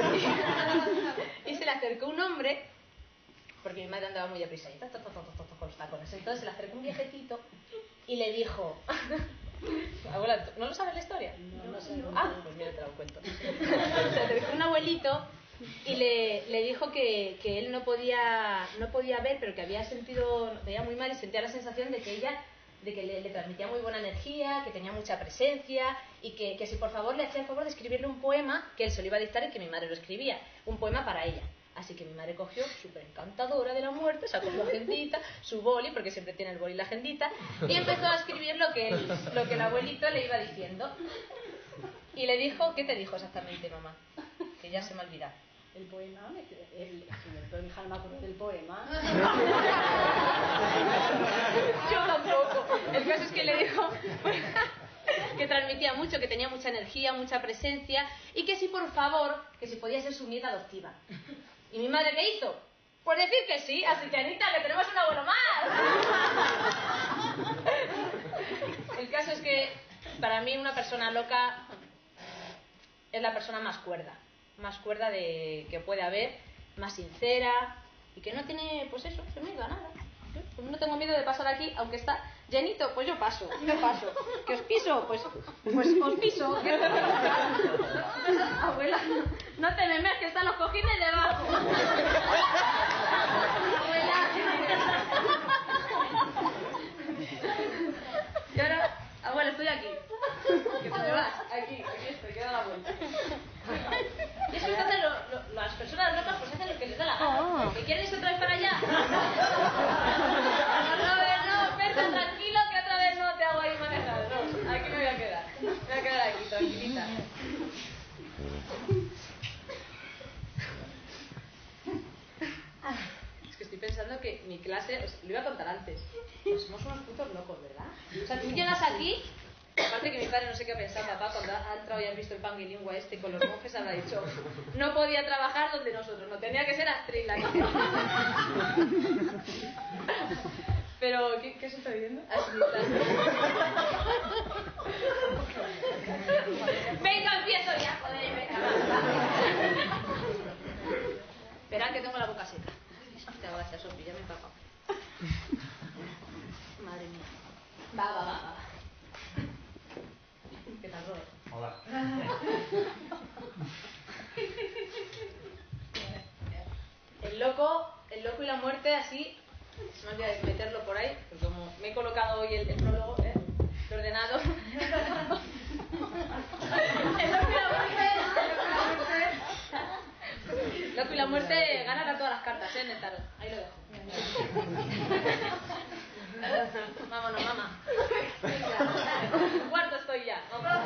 y se le acercó un hombre, porque mi madre andaba muy deprisadita con los tacones, entonces se le acercó un viejecito y le dijo... Abuela, ¿no lo sabes la historia? No sé. Ah, pues mira, te lo cuento. Se acercó un abuelito y le dijo que él no podía ver, pero que había sentido, veía muy mal y sentía la sensación de que ella, de que le transmitía muy buena energía, que tenía mucha presencia y que si por favor le hacía el favor de escribirle un poema, que él se lo iba a dictar y que mi madre lo escribía, un poema para ella. Así que mi madre cogió, súper encantadora de la muerte, sacó su agendita, su boli, porque siempre tiene el boli y la agendita, y empezó a escribir lo que el abuelito le iba diciendo. Y le dijo, ¿qué te dijo exactamente, mamá? Que ya se me ha olvidado. El poema, no me acuerdo del poema. Yo tampoco. El caso es que le dijo que transmitía mucho, que tenía mucha energía, mucha presencia, y que si por favor, que si podía ser su nieta adoptiva. ¿Y mi madre qué hizo? Pues decir que sí, así que Anita, que tenemos un abuelo más. El caso es que para mí una persona loca es la persona más cuerda de que puede haber, más sincera y que no tiene, pues eso, miedo a nada. Pues no tengo miedo de pasar aquí, aunque está llenito, pues yo paso. ¿Que os piso? Pues os piso. Abuela, no te memes, que están los cojines debajo. Abuela. Y ahora, abuela, estoy aquí. ¿Que dónde vas? Aquí estoy, que da la vuelta. Y eso es que hacen las personas locas, pues hacen lo que les da la gana. ¿Que quieren irse otra vez para allá? No, Berta, tranquilo, que otra vez no te hago ahí manejar. No, aquí me voy a quedar. Me voy a quedar aquí, tranquilita. Es que estoy pensando que mi clase, lo iba a contar antes, pues somos unos putos locos, ¿verdad? O sea, tú llegas aquí, aparte que mi padre no sé qué ha pensado, papá, cuando ha entrado y has visto el pan bilingüe este con los monjes, habrá dicho, no podía trabajar donde nosotros, no tenía que ser actriz la niña. Pero, ¿qué se está viendo? Venga, empiezo ya, joder, venga. Esperad que tengo la boca seca. Te hago gracias, Sofi, ya me he empapado. Madre mía. Va. ¿Qué tal, Robert? Hola. El loco y la muerte, así, se me olvidado meterlo por ahí, porque como me he colocado hoy el prólogo, el ordenado. El loco y la muerte ganan a todas las cartas, en el tarot. Ahí lo Vámonos, mamá. Venga, un cuarto estoy ya. Vamos.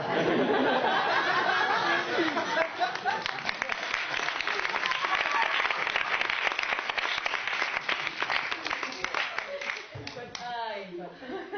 Ay, no.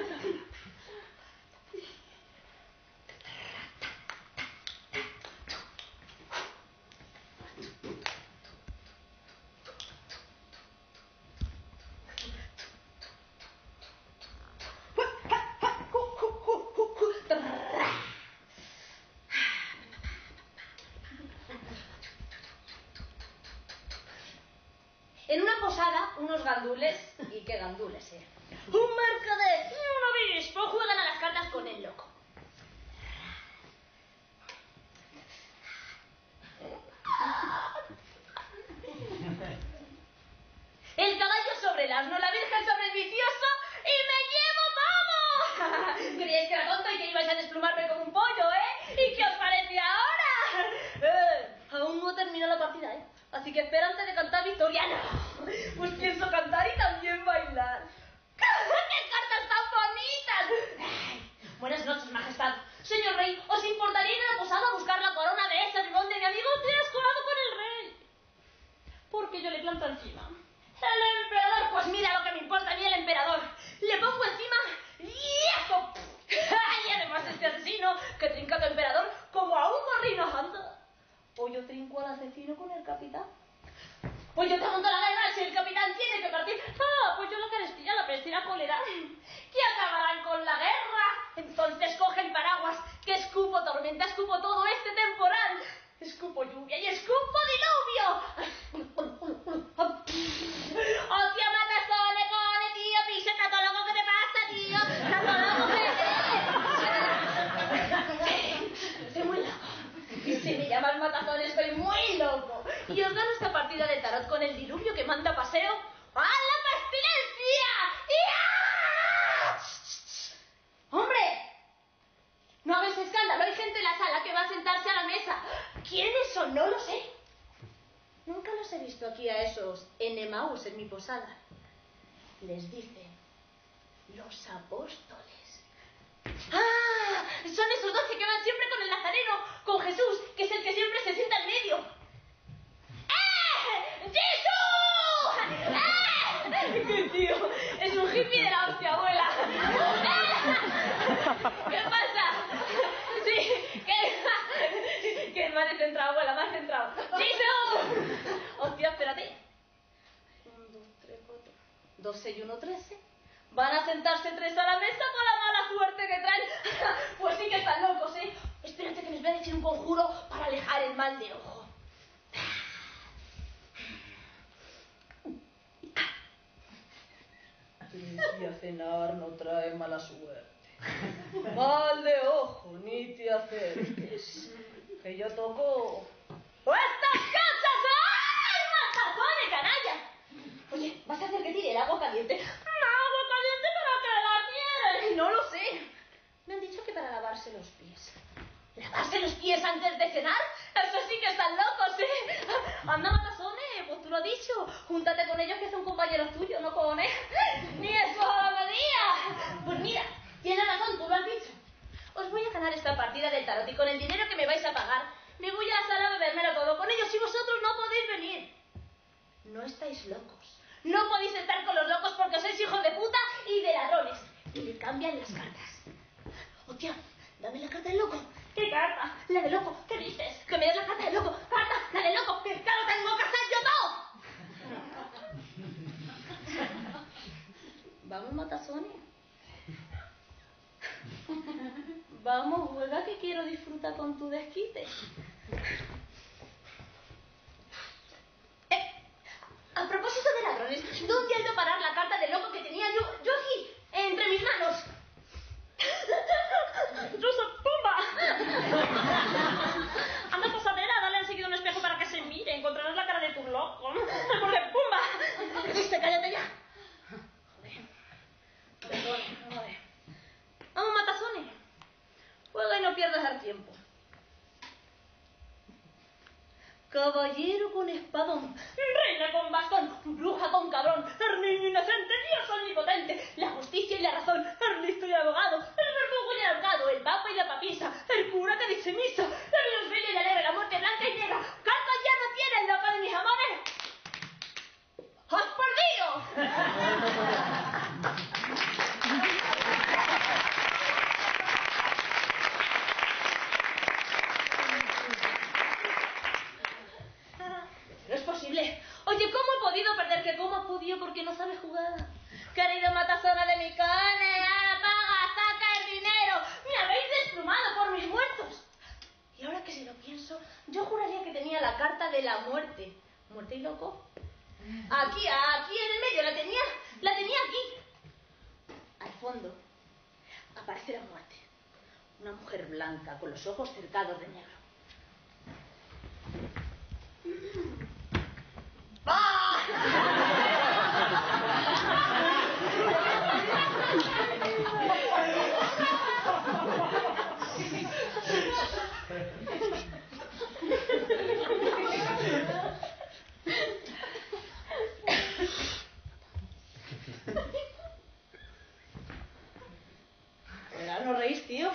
En una posada, unos gandules, y qué gandules, un mercader y un obispo juegan a las cartas con el loco. El caballo sobre el asno, la virgen sobre el vicioso, y me llevo todo. Creíais que era tonto y que ibais a desplumarme como un pollo, ¿eh? ¿Y qué os parece ahora? Aún no termina la partida, ¿eh? Así que espera antes de cantar victoriana. Pues pienso cantar y también bailar. ¡Qué cartas tan bonitas! Buenas noches, majestad. Señor rey, ¿os importaría ir a la posada a buscar la corona de ese donde mi amigo te has colado con el rey? Porque yo le planto encima. ¡El emperador! Pues mira lo que me importa a mí el emperador. Le pongo encima y eso. Y además este asesino que trinca a tu emperador como a un gorrino. Anda. O yo trinco al asesino con el capitán. Pues yo te monto la guerra si el capitán tiene que partir. Pues yo la carestilla, la peste y la cólera. Que acabarán con la guerra. Entonces coge el paraguas, que escupo tormenta, escupo todo este temporal. Escupo lluvia y escupo diluvio. ¡Hostia, matazone, cone, tío! ¡Pisa, católogo! ¿Qué te pasa, tío? ¡Católogo, qué! Estoy muy loco. Y si me llamas matazón, estoy muy loco. Y os gano esta partida de tarot con el diluvio que manda paseo a la pestilencia. ¡Hombre! No hagáis escándalo, hay gente en la sala que va a sentarse a la mesa. ¿Quiénes son? No lo sé. Nunca los he visto aquí a esos enemaos en mi posada. Les dicen los apóstoles. ¡Ah! Son esos 12 que van siempre con el Nazareno, con Jesús, que es el que siempre se sienta en medio. ¡Jesús! ¡Qué tío! Es un hippie de la hostia, abuela. ¿Qué pasa? Sí, que más descentrado, abuela, más centrado. ¡Jesús! Hostia, espérate. 1, 2, 3, 4. 2, 6 y 1, 13. ¿Van a sentarse 3 a la mesa con la mala suerte que traen? Pues sí que están locos, ¿eh? Espérate que les voy a decir un conjuro para alejar el mal de ojo. Ni a cenar no trae mala suerte. Mal de ojo, ni te acerques. Que yo toco... ¡Estas casas! ¡Ay, matazones, canalla! Oye, ¿vas a hacer que tire el agua caliente? ¿Agua caliente para qué la quieres? No lo sé. Me han dicho que para lavarse los pies. ¿Lavarse los pies antes de cenar? Eso sí que están locos, ¿eh? Anda, matazone, pues tú lo has dicho. Júntate con ellos que son compañeros tuyos, ¿no, cojones? ¡Ni eso lo día! Pues mira, tienes razón, tú lo has dicho. Os voy a ganar esta partida del tarot y con el dinero que me vais a pagar me voy a la sala a bebérmelo todo con ellos y vosotros no podéis venir. No estáis locos. No podéis estar con los locos porque sois hijos de puta y de ladrones. Y le cambian las cartas. Hostia, dame la carta del loco. ¿Qué carta? La del loco. ¿Qué dices? Que me des la carta del loco. Carta, la del loco. Que claro, tengo que hacer yo todo. Vamos, matazone. Vamos, juega que quiero disfrutar con tu desquite. A propósito de ladrones, ¿dónde ha ido a parar la carta del loco que tenía yo aquí, entre mis manos? ¡Joseph, pumba! Anda, posadera, dale enseguida un espejo para que se mire. Encontrarás la cara de tu loco. ¡Porque pumba! ¿Qué dices? ¡Cállate ya! Joder. Vamos, matazone. Juega y no pierdas el tiempo. Carta caballero con espadón, reina con bastón, bruja con cabrón, el niño inocente, Dios omnipotente, la justicia y la razón, el listo y el abogado, el verdugo y el ahogado, el papa y la papisa, el cura que dice misa, la Dios bella y la alegre, la muerte blanca y negra. ¿Carta ya no tiene el loco de mis amores? ¡Os perdido! No es posible. Oye, ¿cómo he podido perder? ¿Que cómo has podido? Porque no sabes jugar. Querido matazona de mi carne, paga, saca el dinero. Me habéis desplumado por mis muertos. Y ahora que si lo pienso, yo juraría que tenía la carta de la muerte. ¿Muerte y loco? Aquí en el medio, la tenía aquí. Al fondo aparece la muerte. Una mujer blanca con los ojos cercados de negro. ¿Verdad? ¿No reís, tío?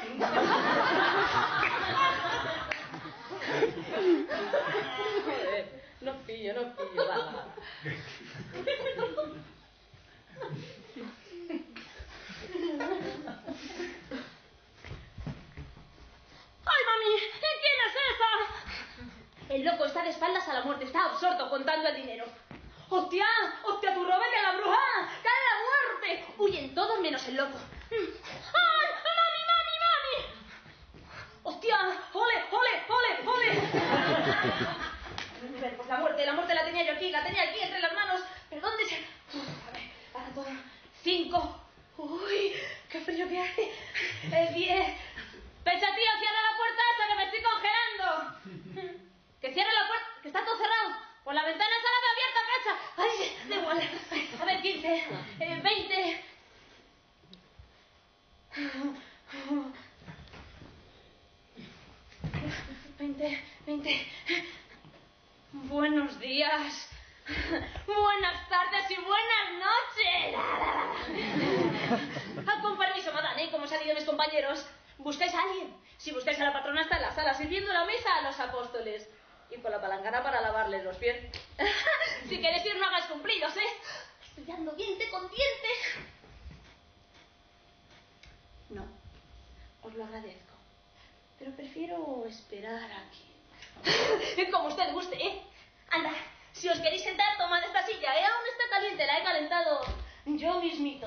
Joder, no pillo, va. ¡Ay, mami! ¿Quién es esa? El loco está de espaldas a la muerte, está absorto contando el dinero. ¡Hostia! ¡Hostia, tu robe, que la bruja! ¡Cae la muerte! Huyen todos menos el loco. ¡Ay! ¡Mami! ¡Hostia! ¡Ole! Pues la muerte la tenía yo aquí, entre las manos. ¿Pero dónde se...? A ver, ahora todo. 5. Uy, qué frío que hace. 10. Pecha, tío, cierra la puerta esa que me estoy congelando. Que cierre la puerta, que está todo cerrado. Por la ventana esa la abierta, Pecha. Ay, da igual. A ver, 15. 20. 20. Buenos días. Buenas tardes y buenas noches. Con permiso, madame, ¿cómo han salido mis compañeros? ¿Buscáis a alguien? Si buscáis a la patrona está en la sala sirviendo la mesa a los apóstoles. Y con la palangana para lavarles los pies. Si queréis ir, no hagáis cumplidos, ¿eh? Estoy dando diente con diente. No, os lo agradezco. Pero prefiero esperar aquí. Como usted guste, ¿eh? Anda, si os queréis sentar, tomad esta silla, ¿eh? Aún está caliente, la he calentado yo mismito.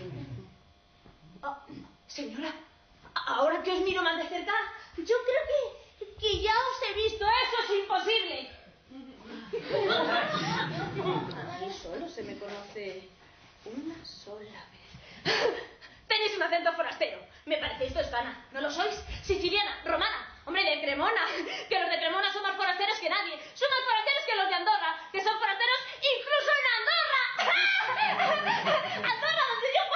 Oh, señora, ahora que os miro más de cerca, yo creo que ya os he visto. ¡Eso es imposible! Aquí solo se me conoce una sola vez. Tenéis un acento forastero. Me parecéis toscana. ¿No lo sois? Siciliana, romana. Hombre, de Cremona. Que los de Cremona son más forasteros que nadie. Son más forasteros que los de Andorra. Que son forasteros incluso en Andorra. Andorra, donde yo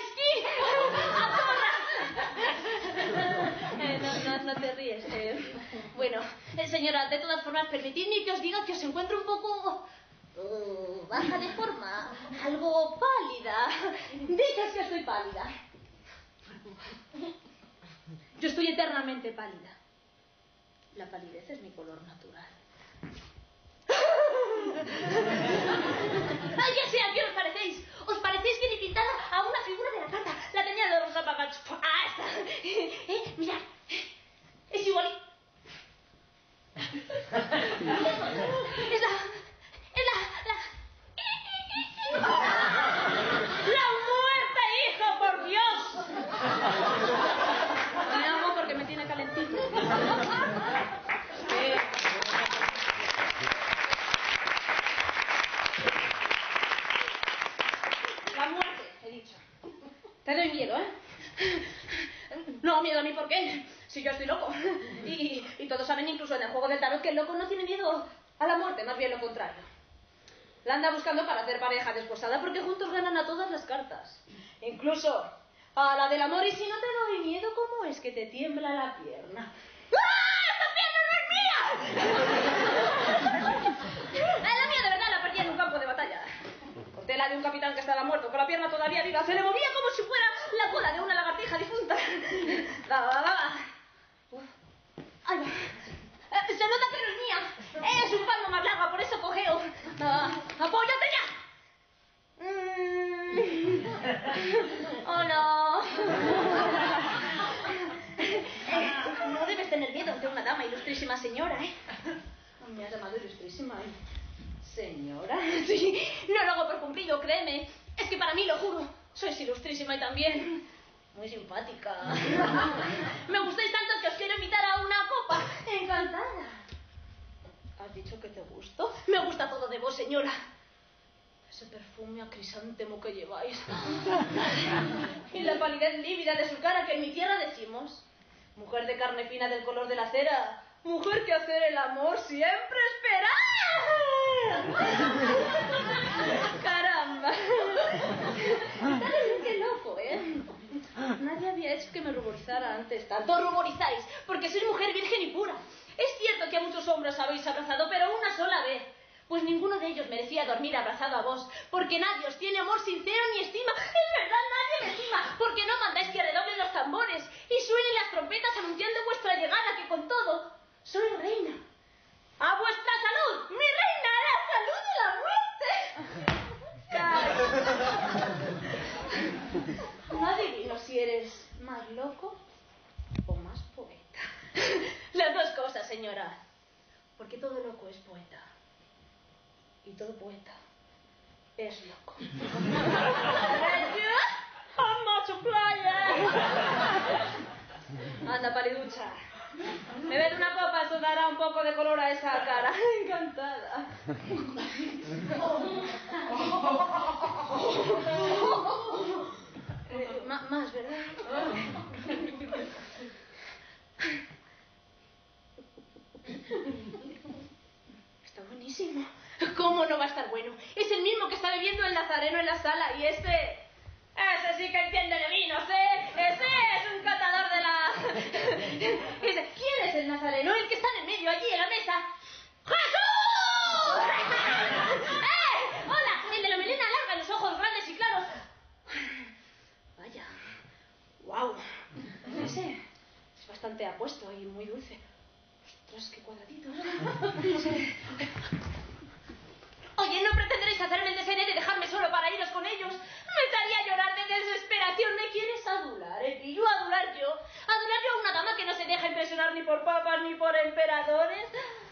hablo, Andorra. No te ríes. Bueno, señora, de todas formas, permitidme que os diga que os encuentro un poco... baja de forma, algo pálida. Dices que estoy pálida. Yo estoy eternamente pálida. La palidez es mi color natural. ¡Ay, ya sé! ¿A qué os parecéis? ¿Os parecéis que ni pintada a una figura de la carta? La tenía de rosa papacho. ¡Ah, esta! Mirad. Es igual. ¡La muerte, hijo, por Dios! Me hago porque me tiene calentito. La muerte, he dicho. Te doy miedo, ¿eh? No, miedo a mí, ¿por qué? Si yo estoy loco. Y todos saben, incluso en el juego del tarot, que el loco no tiene miedo a la muerte, más bien lo contrario. La anda buscando para hacer pareja desposada porque juntos ganan a todas las cartas. Incluso a la del amor. Y si no te doy miedo, ¿cómo es que te tiembla la pierna? ¡Ah! ¡Esta pierna no es mía! un capitán que estaba muerto, con la pierna todavía viva, se le movía como si fuera la cola de una lagartija difunta. Uf. Ay, va. Se nota que no es mía. Es un palmo más largo, por eso cojeo. ¡Apóyate ya! Oh, no. No debes tener miedo ante una dama, ilustrísima señora, ¿eh? Me has llamado ilustrísima, ¿eh? Señora. Sí, no lo hago por cumplido, créeme. Es que para mí, lo juro, sois ilustrísima y también muy simpática. Me gustáis tanto que os quiero invitar a una copa. Encantada. ¿Has dicho que te gusto? Me gusta todo de vos, señora. Ese perfume a crisantemo que lleváis. Y la palidez lívida de su cara que en mi tierra decimos. Mujer de carne fina del color de la cera. Mujer que hacer el amor siempre espera. Caramba. Está realmente loco, ¿eh? Nadie había hecho que me ruborizara antes tanto. Ruborizáis, porque sois mujer virgen y pura. Es cierto que a muchos hombres habéis abrazado, pero una sola vez. Pues ninguno de ellos merecía dormir abrazado a vos, porque nadie os tiene amor sincero ni estima. Es verdad, nadie me estima, porque no mandáis que redoblen los tambores y suenen las trompetas anunciando vuestra llegada, que con todo soy reina. ¡A vuestra salud, mi reina! ¡A la salud de la muerte! No adivino si eres más loco o más poeta. Las dos cosas, señora, porque todo loco es poeta. Y todo poeta es loco. I'm macho playa. Anda, paliducha. Bebed una copa, eso dará un poco de color a esa cara. Encantada. Más, ¿verdad? Está buenísimo. ¿Cómo no va a estar bueno? Es el mismo que está bebiendo el nazareno en la sala y ese sí que entiende de vinos, ¿eh? Ese es un catador de la... ¿Quién es el nazareno? El que está en el medio, allí en la mesa. ¡Jesús! ¡Hola! El de la melena larga y los ojos grandes y claros. Vaya. ¡Guau! Ese es bastante apuesto y muy dulce. Ostras, qué cuadradito. Oye, ¿no pretenderéis hacerme el desaire de dejarme solo para iros con ellos? Me estaría a llorar de desesperación. ¿Me quieres adular, y yo adular yo? ¿Adular yo a una dama que no se deja impresionar ni por papas ni por emperadores?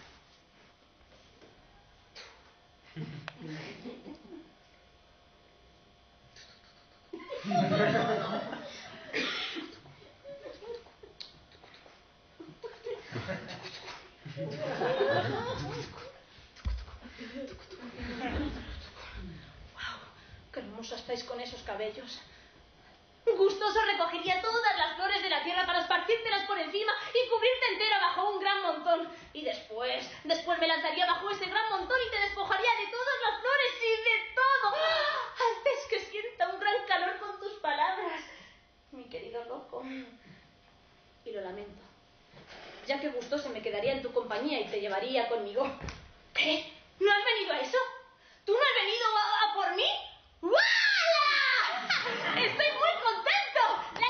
¡Qué hermosa estáis con esos cabellos! Gustoso recogería todas las flores de la tierra para esparcírtelas por encima y cubrirte entera bajo un gran montón. Y después me lanzaría bajo ese gran montón y te despojaría de todas las flores y de todo. Antes que sienta un gran calor con tus palabras, mi querido loco. Y lo lamento, ya que gustoso me quedaría en tu compañía y te llevaría conmigo. ¿Qué? ¿No has venido a eso? ¿Tú no has venido a por mí? ¡Wala! ¡Estoy muy contento! ¡La!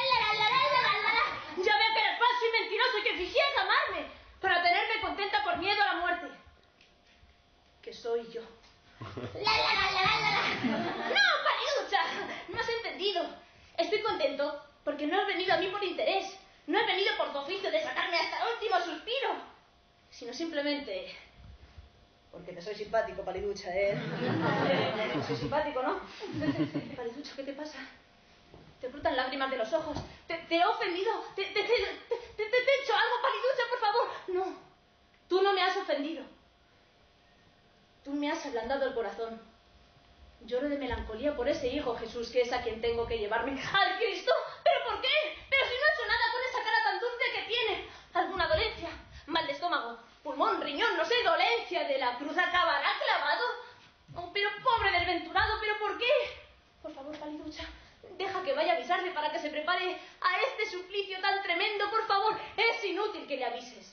Ya veo que eres falso y mentiroso y que fingías amarme para tenerme contenta por miedo a la muerte. Que soy yo. ¡La! ¡No, pariducha! No has entendido. Estoy contento porque no has venido a mí por interés. No has venido por tu oficio de sacarme hasta el último suspiro. Sino simplemente... porque te soy simpático, paliducha, ¿eh? Soy simpático, ¿no? Paliducha, ¿qué te pasa? Te brotan lágrimas de los ojos. ¿Te he ofendido? ¿Te he hecho algo, paliducha, por favor? No, tú no me has ofendido. Tú me has ablandado el corazón. Lloro de melancolía por ese hijo, Jesús, que es a quien tengo que llevarme. ¡Al Cristo! ¿Pero por qué? Pero si no he hecho nada con esa cara tan dulce que tiene. ¿Alguna dolencia? ¿Mal de estómago? Pulmón, riñón, no sé, dolencia de la cruz acabará clavado. Oh, pero pobre desventurado, ¿pero por qué? Por favor, paliducha, deja que vaya a avisarle para que se prepare a este suplicio tan tremendo, por favor. Es inútil que le avises.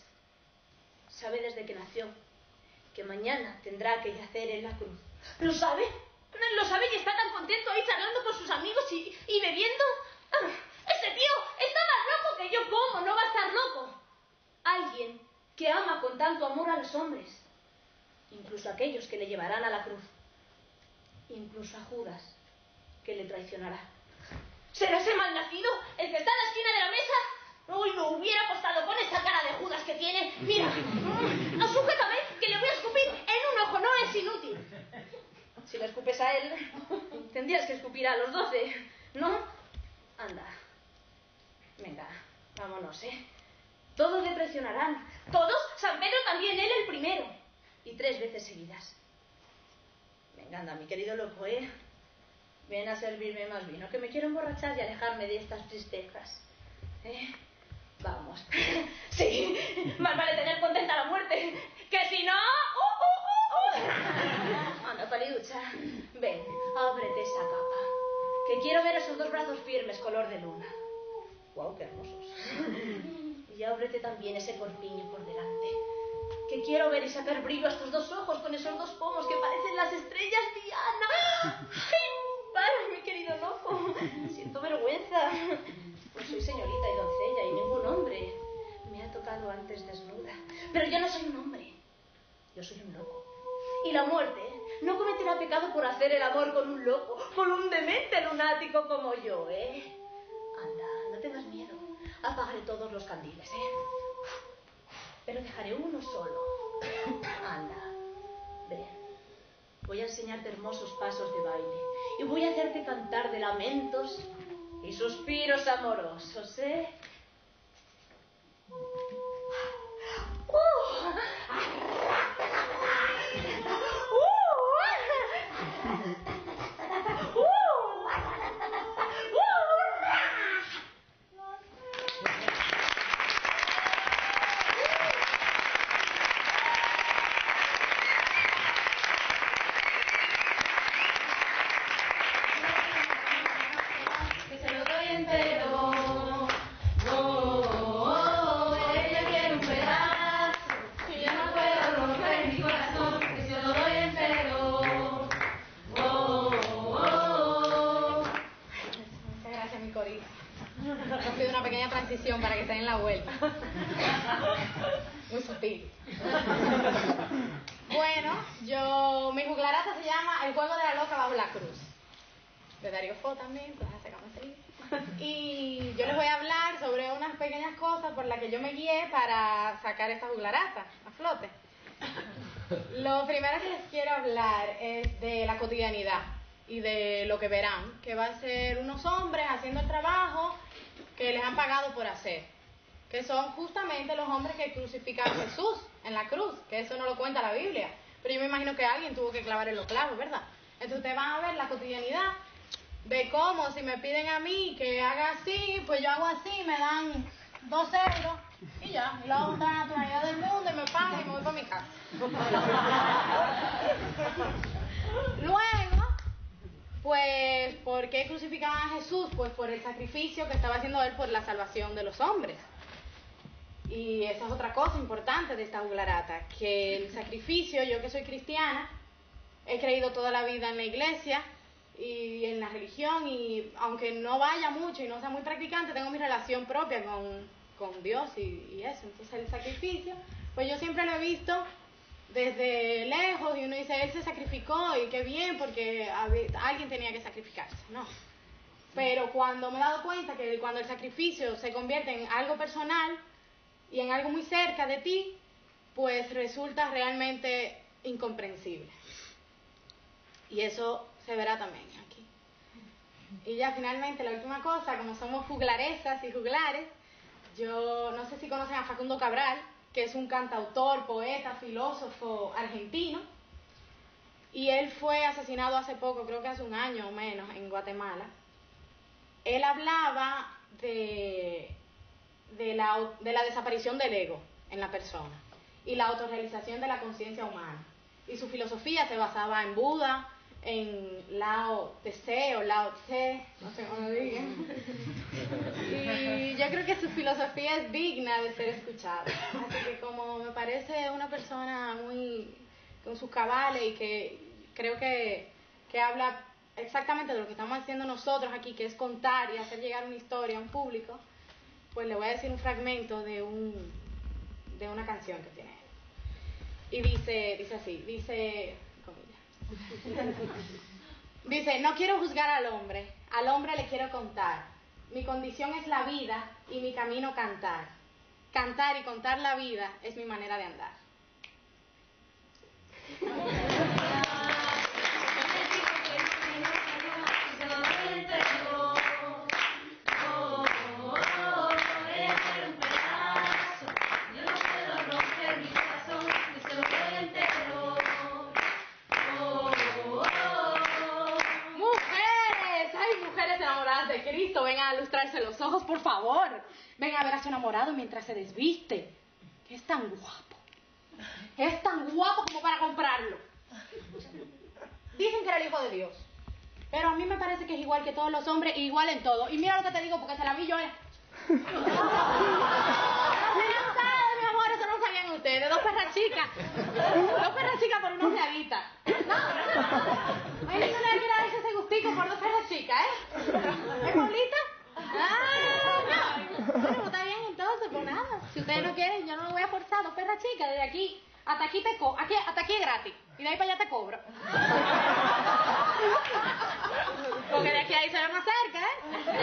Sabe desde que nació que mañana tendrá que yacer en la cruz. ¿Lo sabe? Lo sabe y está tan contento ahí charlando con sus amigos y bebiendo. Ese tío está más loco que yo. ¿Cómo no va a estar loco? Alguien que ama con tanto amor a los hombres, incluso a aquellos que le llevarán a la cruz, incluso a Judas, que le traicionará. ¿Será ese malnacido el que está en la esquina de la mesa? Uy, no hubiera apostado con esa cara de Judas que tiene. Mira, sujétame, que le voy a escupir en un ojo, no es inútil. Si le escupes a él, tendrías que escupir a los 12, ¿no? Anda. Venga, vámonos, ¿eh? Todos le presionarán. Todos, San Pedro también, él el primero. Y 3 veces seguidas. Venga, anda, mi querido loco, ¿eh? Ven a servirme más vino, que me quiero emborrachar y alejarme de estas tristezas. Vamos. Sí, más vale tener contenta la muerte, que si no... Anda, paliducha, ven, ábrete esa capa, que quiero ver esos 2 brazos firmes color de luna. Guau, qué hermosos. Y ábrete también ese corpiño por delante, que quiero ver y sacar brillo a estos 2 ojos con esos 2 pomos que parecen las estrellas Diana. ¡Ay, para, mi querido loco! Siento vergüenza. Pues soy señorita y doncella y ningún hombre me ha tocado antes desnuda. Pero yo no soy un hombre, yo soy un loco. Y la muerte no cometerá pecado por hacer el amor con un loco, con un demente lunático como yo, ¿eh? Anda, no tengas miedo. Apagaré todos los candiles, pero dejaré uno solo. Anda, ven. Voy a enseñarte hermosos pasos de baile y voy a hacerte cantar de lamentos y suspiros amorosos, ¿eh? Que se lo doy entero. Ella quiere un pedazo. Y yo no puedo romper mi corazón. Que se lo doy entero. Muchas gracias, mi corito. Ha sido una pequeña transición para que se den la vuelta. Muy sutil. Bueno, mi juglarata se llama El juego de la loca bajo la cruz. De Darío Fo también, pues sacamos el libro. Y yo les voy a hablar sobre unas pequeñas cosas por las que yo me guié para sacar esta juglarata a flote. Lo primero que les quiero hablar es de la cotidianidad y de lo que verán, que va a ser unos hombres haciendo el trabajo que les han pagado por hacer, que son justamente los hombres que crucificaron a Jesús en la cruz, que eso no lo cuenta la Biblia, pero yo me imagino que alguien tuvo que clavar en los clavos, ¿verdad? Entonces ustedes van a ver la cotidianidad de cómo si me piden a mí que haga así, pues yo hago así, me dan 2 euros y ya, y lo hago con toda la naturalidad del mundo y me pagan y me voy para mi casa. Luego, pues, ¿por qué crucificaban a Jesús? Pues por el sacrificio que estaba haciendo él por la salvación de los hombres. Y esa es otra cosa importante de esta juglarata, que el sacrificio, yo que soy cristiana, he creído toda la vida en la iglesia y en la religión, y aunque no vaya mucho y no sea muy practicante, tengo mi relación propia con Dios y eso. Entonces el sacrificio, pues yo siempre lo he visto desde lejos y uno dice, él se sacrificó y qué bien porque alguien tenía que sacrificarse, no. Pero cuando me he dado cuenta que cuando el sacrificio se convierte en algo personal y en algo muy cerca de ti, pues resulta realmente incomprensible. Y eso se verá también aquí. Y ya finalmente la última cosa, como somos juglaresas y juglares, yo no sé si conocen a Facundo Cabral, que es un cantautor, poeta, filósofo argentino, y él fue asesinado hace poco, creo que hace un año o menos, en Guatemala. Él hablaba de la desaparición del ego en la persona y la autorrealización de la conciencia humana. Y su filosofía se basaba en Buda, en Lao Tse o Lao Tse, no sé cómo lo digan. Y yo creo que su filosofía es digna de ser escuchada. Así que como me parece una persona muy con sus cabales y que creo que que habla exactamente de lo que estamos haciendo nosotros aquí, que es contar y hacer llegar una historia a un público, pues le voy a decir un fragmento de una canción que tiene él. Y dice así, dice, no quiero juzgar al hombre le quiero contar. Mi condición es la vida y mi camino cantar. Cantar y contar la vida es mi manera de andar. De Cristo, vengan a lustrarse los ojos, por favor. Vengan a ver a su enamorado mientras se desviste. Es tan guapo. Es tan guapo como para comprarlo. Dicen que era el hijo de Dios. Pero a mí me parece que es igual que todos los hombres, igual en todo. Y mira lo que te digo, porque se la vi yo. Mi amor, eso no sabían ustedes. Dos perras chicas por una ojeadita. No. Ay, no le quiero dar ese gustico por dos perras chicas, ¿eh? ¿Es Paulita? Ah, no. Bueno, está bien entonces, pues nada. Si ustedes no quieren, yo no lo voy a forzar. Dos perras chicas, desde aquí hasta aquí hasta aquí es gratis. Y de ahí para allá te cobro. Porque de aquí a ahí se ve más cerca, ¿eh?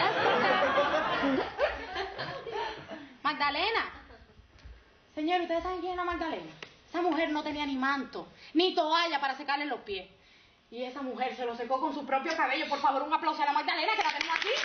Magdalena. Señor, ¿ustedes saben quién es la Magdalena? Esa mujer no tenía ni manto, ni toalla para secarle los pies. Y esa mujer se lo secó con su propio cabello. Por favor, un aplauso a la Magdalena, que la tenemos aquí.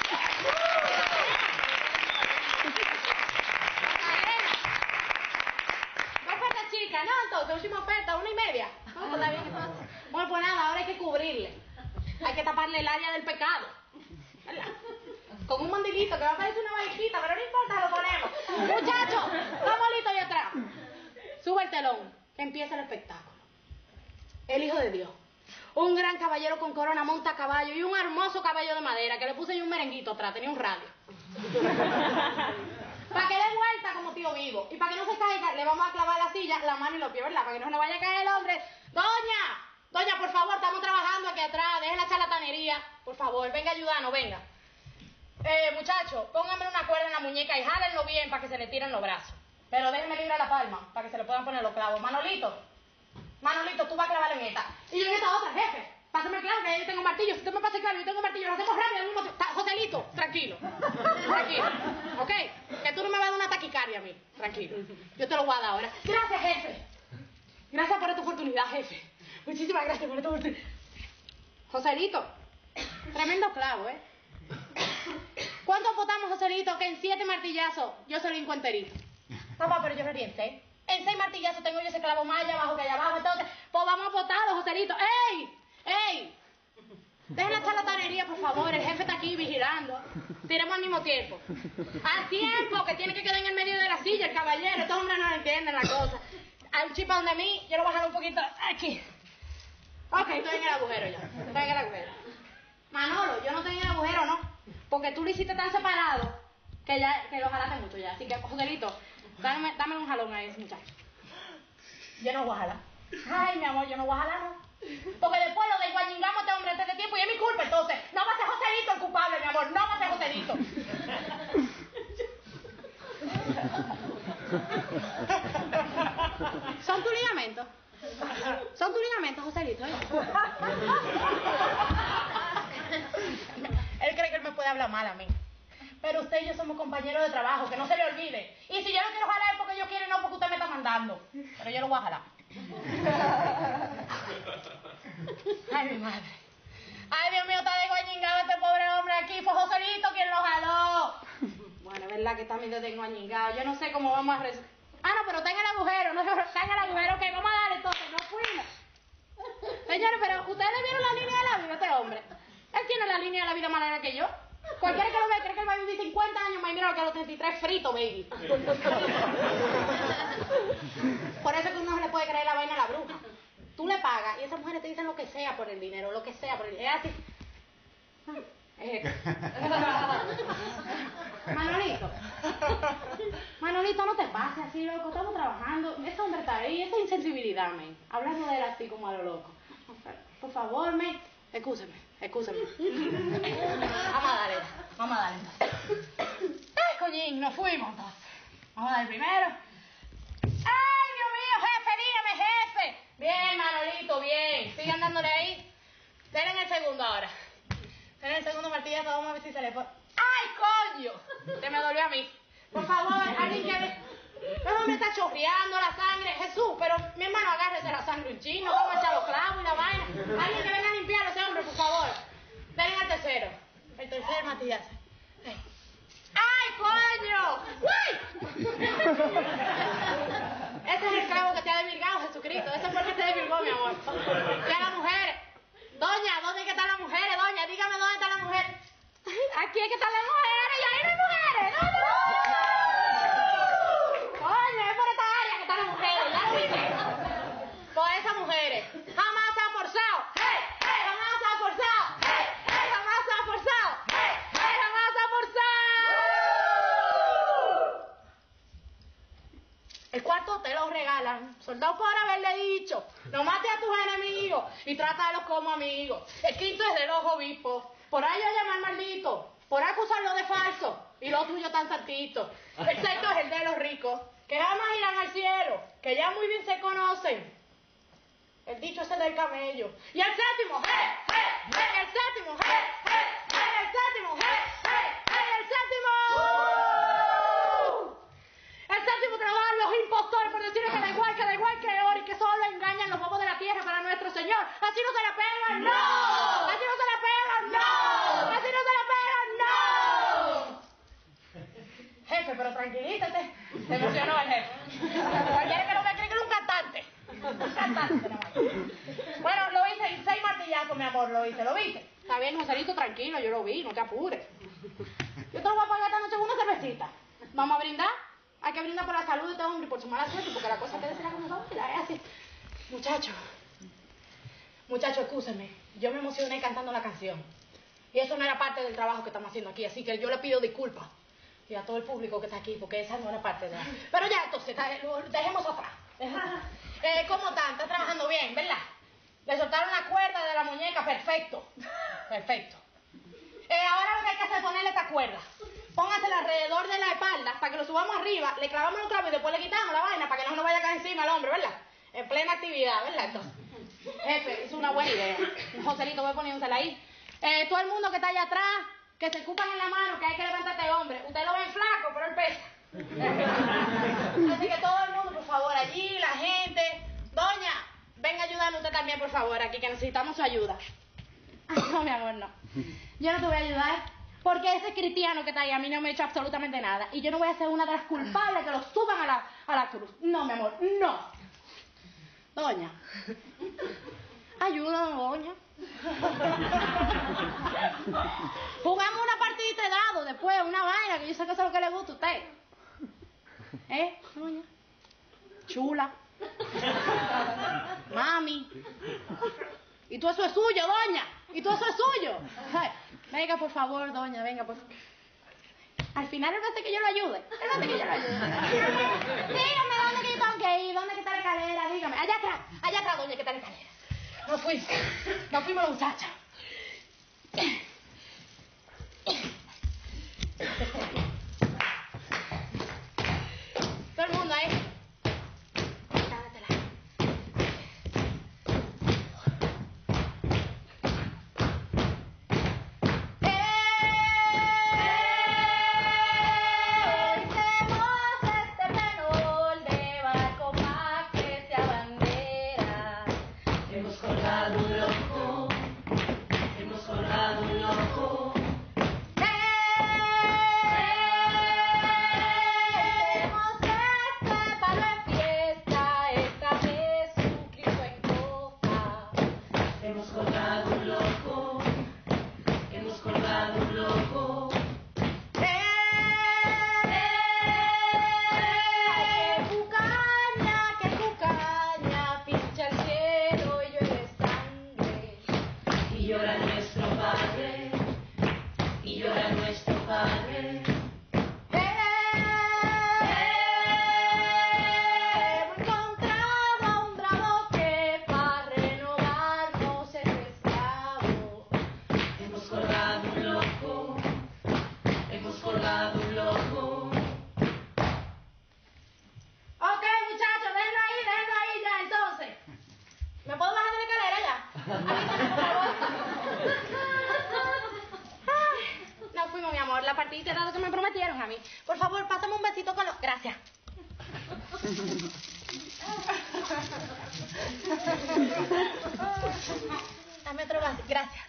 Magdalena. Dos ofertas chicas, ¿no? Entonces, última oferta, 1:30. No, pues está bien, entonces. Bueno, pues nada, ahora hay que cubrirle. Hay que taparle el área del pecado. ¿Verdad? Con un mandilito que va a parecer una valijita, pero no importa, lo ponemos. Muchachos, estamos listos allá atrás. Sube el telón, que empieza el espectáculo. El Hijo de Dios. Un gran caballero con corona, monta a caballo y un hermoso caballo de madera que le puse yo un merenguito atrás, tenía un radio. Para que dé vuelta como tío vivo. Y para que no se caiga, le vamos a clavar la silla, la mano y los pies, ¿verdad? Para que no se nos vaya a caer el hombre. Doña, por favor, estamos trabajando aquí atrás, deje la charlatanería. Por favor, venga a ayudarnos, venga. Muchachos, pónganme una cuerda en la muñeca y jálenlo bien para que se le tiren los brazos. Pero déjenme libre la palma para que se le puedan poner los clavos. Manolito, tú vas a clavarlo en esta. Y yo en esta otra, jefe. Pásame el clavo, que yo tengo martillo. Si usted me pasa el clavo, yo tengo martillo. Lo hacemos rápido al mismo tiempo. Joselito, tranquilo. Tranquilo. ¿Ok? Que tú no me vas a dar una taquicardia a mí. Tranquilo. Yo te lo voy a dar ahora. Gracias, jefe. Gracias por esta oportunidad, jefe. Muchísimas gracias por esta oportunidad. Joselito, tremendo clavo, ¿eh? ¿Cuánto apostamos, Joselito? Que en 7 martillazos yo se lo hinco enterito. Papá, pero yo reviente. En 6 martillazos tengo yo ese clavo más allá abajo que allá abajo. Entonces, pues vamos apostados, Joselito. ¡Ey! Dejen la charlatanería, por favor. El jefe está aquí vigilando. Tiremos al mismo tiempo. Al tiempo, que tiene que quedar en el medio de la silla el caballero. Estos hombres no entienden la cosa. Hay un chip donde mí, yo lo voy a jalar un poquito aquí. Ok, estoy en el agujero ya. Estoy en el agujero. Manolo, yo no estoy en el agujero, ¿no? Porque tú lo hiciste tan separado que lo jalaste mucho ya. Así que, Joselito, dame un jalón a ese muchacho. Yo no voy a jalar. Ay, mi amor, yo no voy a jalar, ¿no? Porque después lo desguañingamos a este hombre antes de tiempo y es mi culpa, entonces. No va a ser Joselito el culpable, mi amor. No va a ser Joselito. ¿Son tus ligamentos? ¿Son tus ligamentos, Joselito? Él cree que él me puede hablar mal a mí. Pero usted y yo somos compañeros de trabajo, que no se le olvide. Y si yo no quiero jalar es porque yo quiero y no porque usted me está mandando. Pero yo lo voy a jalar. Ay, mi madre. Ay, Dios mío, está desguañingado este pobre hombre aquí. Fue Joselito quien lo jaló. Bueno, es verdad que está medio desguañingado. Yo no sé cómo vamos a resolver. Ah, no, pero está en el agujero. No, está en el agujero. Ok, vamos a darle entonces. No fuimos. Señores, pero ustedes vieron la línea de la vida, este hombre. Él tiene la línea de la vida más larga que yo. Cualquiera que lo vea cree que él va a vivir 50 años más y mira lo que a los 33 frito, baby. Por eso es que uno no le puede creer la vaina a la bruja. Tú le pagas y esas mujeres te dicen lo que sea por el dinero, lo que sea por el dinero. Es así. Manolito, no te pases así, loco. Estamos trabajando. Ese hombre está ahí, esa insensibilidad, men. Hablando de él así como a lo loco. Por favor, men. Excúseme. Vamos a darle entonces. Ay, coñín, nos fuimos entonces. Vamos a dar el primero. ¡Ay, Dios mío, jefe, dígame, jefe! Bien, Manolito, bien. Sigan dándole ahí. Denle en el segundo ahora. Denle en el segundo martillazo, vamos a ver si se le pone. ¡Ay, coño! Se me dolió a mí. Por favor, alguien que ve. No me está chorreando la sangre. Jesús, pero mi hermano, agárrese la sangre un chino. Vamos a echar los clavos y la vaina. Alguien que venga a limpiar a ese hombre, por favor. Denle al tercero. El tercer martillazo. ¡Ay, coño! ¡Uy! Ese es el clavo que te ha desvirgado, Jesucristo. Ese fue el que te desvirgó, mi amor. Y a las mujeres. Doña, ¿dónde es que están las mujeres? Doña, dígame dónde están las mujeres. Aquí es que están las mujeres y ahí no hay mujeres. ¿Dónde? Coño, es por esta área que están las mujeres. Ya lo viste. Por esas mujeres. Jamás se ha forzado. ¡Hey! ¡Hey! Jamás se ha forzado. ¡Hey! ¡Hey! Jamás se ha forzado. ¡Hey! ¡Hey! Jamás se ha forzado. El cuarto te lo regalan. Soldado por haberle dicho, no mate a tus enemigos y trátalos como amigos. El quinto es de los obispos. Por ahí yo llamar maldito, por acusarlo de falso y lo tuyo tan santito. El sexto es el de los ricos, que jamás irán al cielo, que ya muy bien se conocen. El dicho es el del camello. Y el séptimo, ¡hey! ¡Hey! ¡Hey! El séptimo, ¡hey! ¡Hey! ¡Hey! El séptimo, ¡hey! ¡Hey! ¡Hey! El séptimo. El séptimo te lo dan los impostores por decirles que da igual que oro y que solo engañan los bobos de la tierra para nuestro Señor. Así no se la pegan, ¡no! Así no se la pegan, ¡no! Así no se la pegan, ¡no! Jefe, pero tranquilízate. Se emocionó el jefe. Cualquiera que lo vea cree que era un cantante. Un cantante, nada más. Bueno, lo hice 6 martillazos, mi amor, lo viste. Está bien, Joselito, tranquilo, yo lo vi, no te apures. Yo te lo voy a pagar esta noche con una cervecita. ¿Vamos a brindar? Hay que brindar por la salud de este hombre y por su mala suerte, porque la cosa que será como va, es así. Muchacho, excúseme. Yo me emocioné cantando la canción. Y eso no era parte del trabajo que estamos haciendo aquí, así que yo le pido disculpas. Y a todo el público que está aquí, porque esa no era parte de la... Pero ya, entonces, dejemos atrás. ¿Cómo están? Están trabajando bien, ¿verdad? Le soltaron la cuerda de la muñeca, perfecto. Ahora lo que hay que hacer es ponerle esta cuerda. Póngasela alrededor de la espalda para que lo subamos arriba, le clavamos los clavos y después le quitamos la vaina para que no nos vaya a caer encima el hombre, ¿verdad? En plena actividad, ¿verdad? Entonces, jefe, es una buena idea. Joselito, voy poniéndosela ahí. Todo el mundo que está allá atrás, que se ocupan en la mano, que hay que levantar a este hombre. Usted lo ven flaco, pero él pesa. Así que todo el mundo, por favor, allí, la gente. Doña, venga a ayudarme usted también, por favor, aquí, que necesitamos su ayuda. No, mi amor, no. Yo no te voy a ayudar. Porque ese cristiano que está ahí a mí no me ha hecho absolutamente nada. Y yo no voy a ser una de las culpables que lo suban a la cruz. No, mi amor, no. Doña. Ayúdame, doña. Jugamos una partidita de dados después, una vaina, que yo sé que eso es lo que le gusta a usted. Doña. Chula. Mami. Y todo eso es suyo, doña. Y todo eso es suyo. Ay, venga, por favor, doña, venga, por favor. Al final él va a hacer que yo lo ayude. Dígame dónde que yo tengo que ir, dónde que está la escalera, dígame. Allá atrás, doña, que está la escalera. Nos fuimos los muchachos. Todo el mundo ahí. eso me prometieron a mí. Por favor, pásame un besito con los... Gracias. Dame otro vaso. Gracias.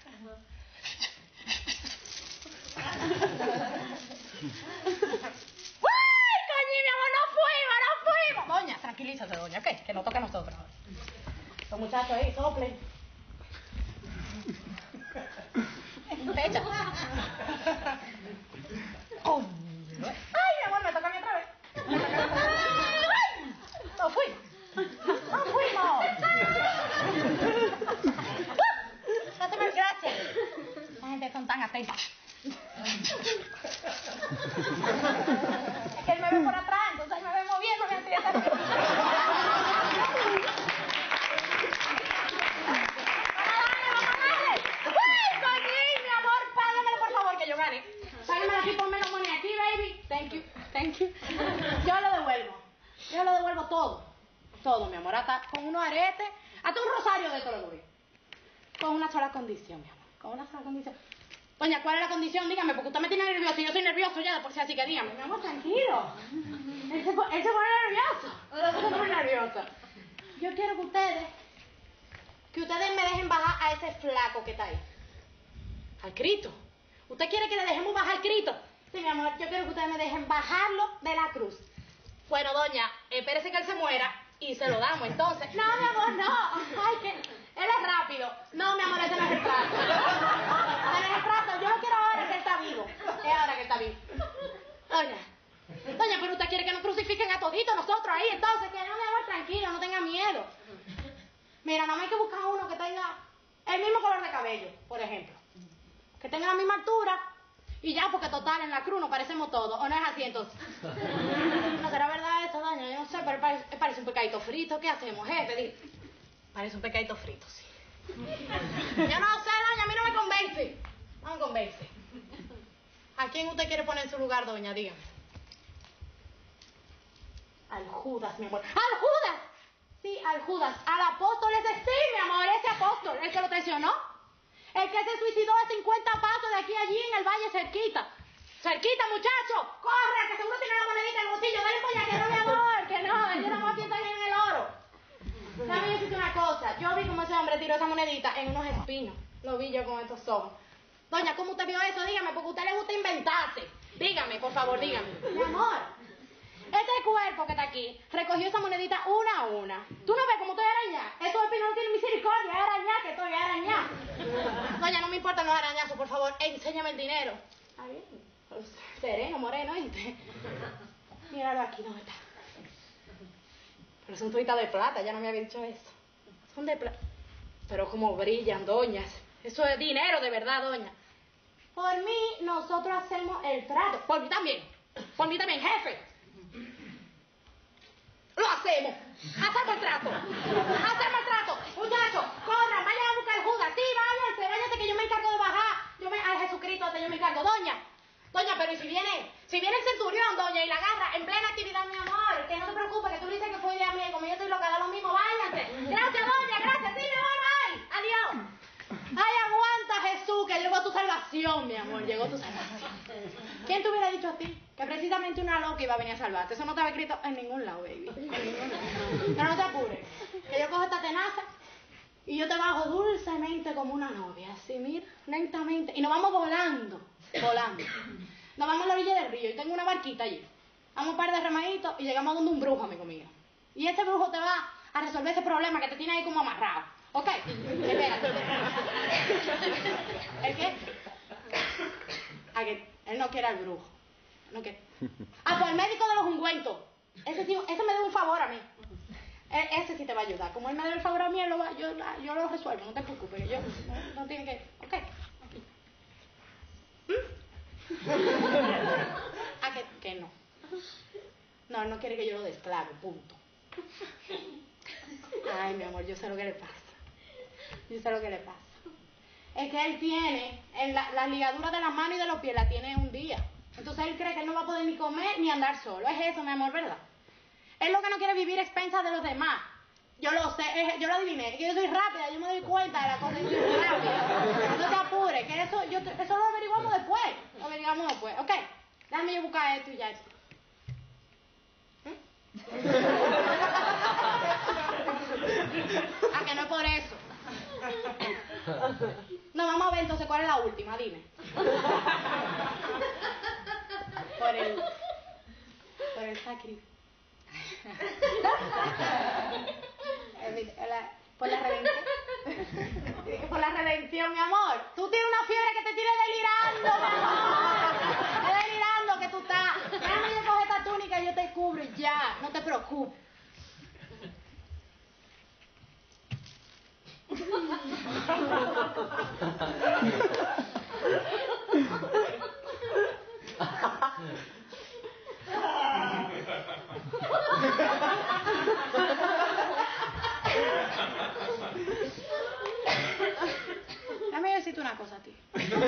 ¡Uy, coño, mi amor! ¡No fuimos! Doña, tranquilízate, doña, ¿ok? Que nos toca a nosotros. Los muchachos ahí, soplen. Pecha. Oh. ¡Ay, mi amor, me toca a mí otra vez! ¡Ay! ¡No fuimos! Gracias. La gente son tan atentas. Es que él me ve por atrás, entonces él me ve moviéndome así. Yo le devuelvo todo, mi amor, hasta con unos aretes, hasta un rosario de todo lo doy. Con una sola condición, mi amor, con una sola condición. Doña, ¿cuál es la condición? Dígame, porque usted me tiene nervioso y yo estoy nervioso ya de por sí, así que dígame. Mi amor, tranquilo. Él se pone nervioso. Yo quiero que ustedes me dejen bajar a ese flaco que está ahí. Al Cristo. ¿Usted quiere que le dejemos bajar al Cristo? Sí, mi amor, yo quiero que ustedes me dejen bajarlo de la cruz. Bueno, doña, espérese que él se muera y se lo damos, entonces. No, mi amor, no. Ay, que él es rápido. No, mi amor, ese no es el trato. Ese no es el trato. Yo lo quiero ahora que él está vivo. Es ahora que él está vivo. Doña, pero usted quiere que nos crucifiquen a toditos nosotros ahí, entonces, que no, mi amor, tranquilo, no tenga miedo. Mira, nada más hay que buscar uno que tenga el mismo color de cabello, por ejemplo. Que tenga la misma altura. Y ya, porque total, en la cruz nos parecemos todos. ¿O no es así, entonces? ¿No será verdad eso, doña? Yo no sé, pero parece un pecadito frito. ¿Qué hacemos, jefe? Parece un pecadito frito, sí. Yo no sé, doña, a mí no me convence. No me convence. ¿A quién usted quiere poner en su lugar, doña? Dígame. Al Judas, mi amor. ¡Al Judas! Sí, al Judas. Al apóstol ese, sí, mi amor, ese apóstol. El que lo traicionó. El que se suicidó a 50 pasos de aquí a allí en el valle cerquita. Cerquita, muchacho. Corre, que seguro tiene una monedita en el bolsillo. Dale para allá, que no, mi amor, que no. Ellos nada más piensan en el oro. ¿Saben? Yo decirte una cosa. Yo vi como ese hombre tiró esa monedita en unos espinos. Lo vi yo con estos ojos. Doña, ¿cómo usted vio eso? Dígame, porque a usted le gusta inventarse. Dígame, por favor, dígame. Mi amor, este cuerpo que está aquí recogió esa monedita una a una. ¿Tú no ves cómo estoy arañada? Estos espinos no tienen misericordia. Es arañada que estoy arañada. Doña, no me importan los arañazos, por favor. Enséñame el dinero. Está bien. Sereno, moreno, ¿viste? Míralo aquí, ¿dónde está? Pero son tuitas de plata, ya no me había dicho eso. Son de plata. Pero como brillan, doñas. Eso es dinero de verdad, doña. Por mí, nosotros hacemos el trato. Por mí también, jefe. Lo hacemos. Hacemos el trato. Muchachos, corran, vayan a buscar Judas. Sí, váyanse, que yo me encargo de bajar. Al Jesucristo, yo me encargo. Doña, pero ¿y si viene el centurión, doña, y la agarra en plena actividad, mi amor? Que no te preocupes, que tú le dices que fue idea mía y como yo estoy loca, da lo mismo, váyanse. Gracias, doña, gracias. Sí, mi amor, bye. Adiós. Ay, aguanta, Jesús, que llegó tu salvación, mi amor, llegó tu salvación. ¿Quién te hubiera dicho a ti que precisamente una loca iba a venir a salvarte? Eso no estaba escrito en ningún lado, baby. En ningún lado. Pero no te apures, que yo cojo esta tenaza y yo te bajo dulcemente como una novia, así, mira, lentamente. Y nos vamos volando. Nos vamos a la orilla del río y tengo una barquita allí. Vamos un par de remaditos y llegamos donde un brujo, amigo mío. Y ese brujo te va a resolver ese problema que te tiene ahí como amarrado. ¿Ok? Espérate. ¿El qué? ¿A que él no quiere al brujo? ¿No quiere? Ah, pues el médico de los ungüentos. Ese me debe un favor a mí. Ese sí te va a ayudar. Como él me debe el favor a mí, yo lo resuelvo. No te preocupes. Yo no tiene que... ¿Ok? ¿A que no? No, él no quiere que yo lo desclave, punto. Ay, mi amor, yo sé lo que le pasa. Es que él tiene, en las ligaduras de las manos y de los pies, la tiene un día. Entonces él cree que él no va a poder ni comer ni andar solo. Es eso, mi amor, ¿verdad? Él lo que no quiere vivir a expensas de los demás. Yo lo sé, yo lo adiviné. Es que yo soy rápida, yo me doy cuenta de la cosa, yo soy rápida. No te apures, que eso lo averiguamos después. ¿Ok? déjame yo buscar esto y ya. Ah, que no es por eso. No, vamos a ver entonces cuál es la última, dime. Por el sacrificio. Por la redención. Por la redención, mi amor. Tú tienes una fiebre que te tiene delirando, mi amor. Estás delirando que tú estás. Déjame yo coger esta túnica y yo te cubro y ya. No te preocupes. Déjame decirte una cosa a ti.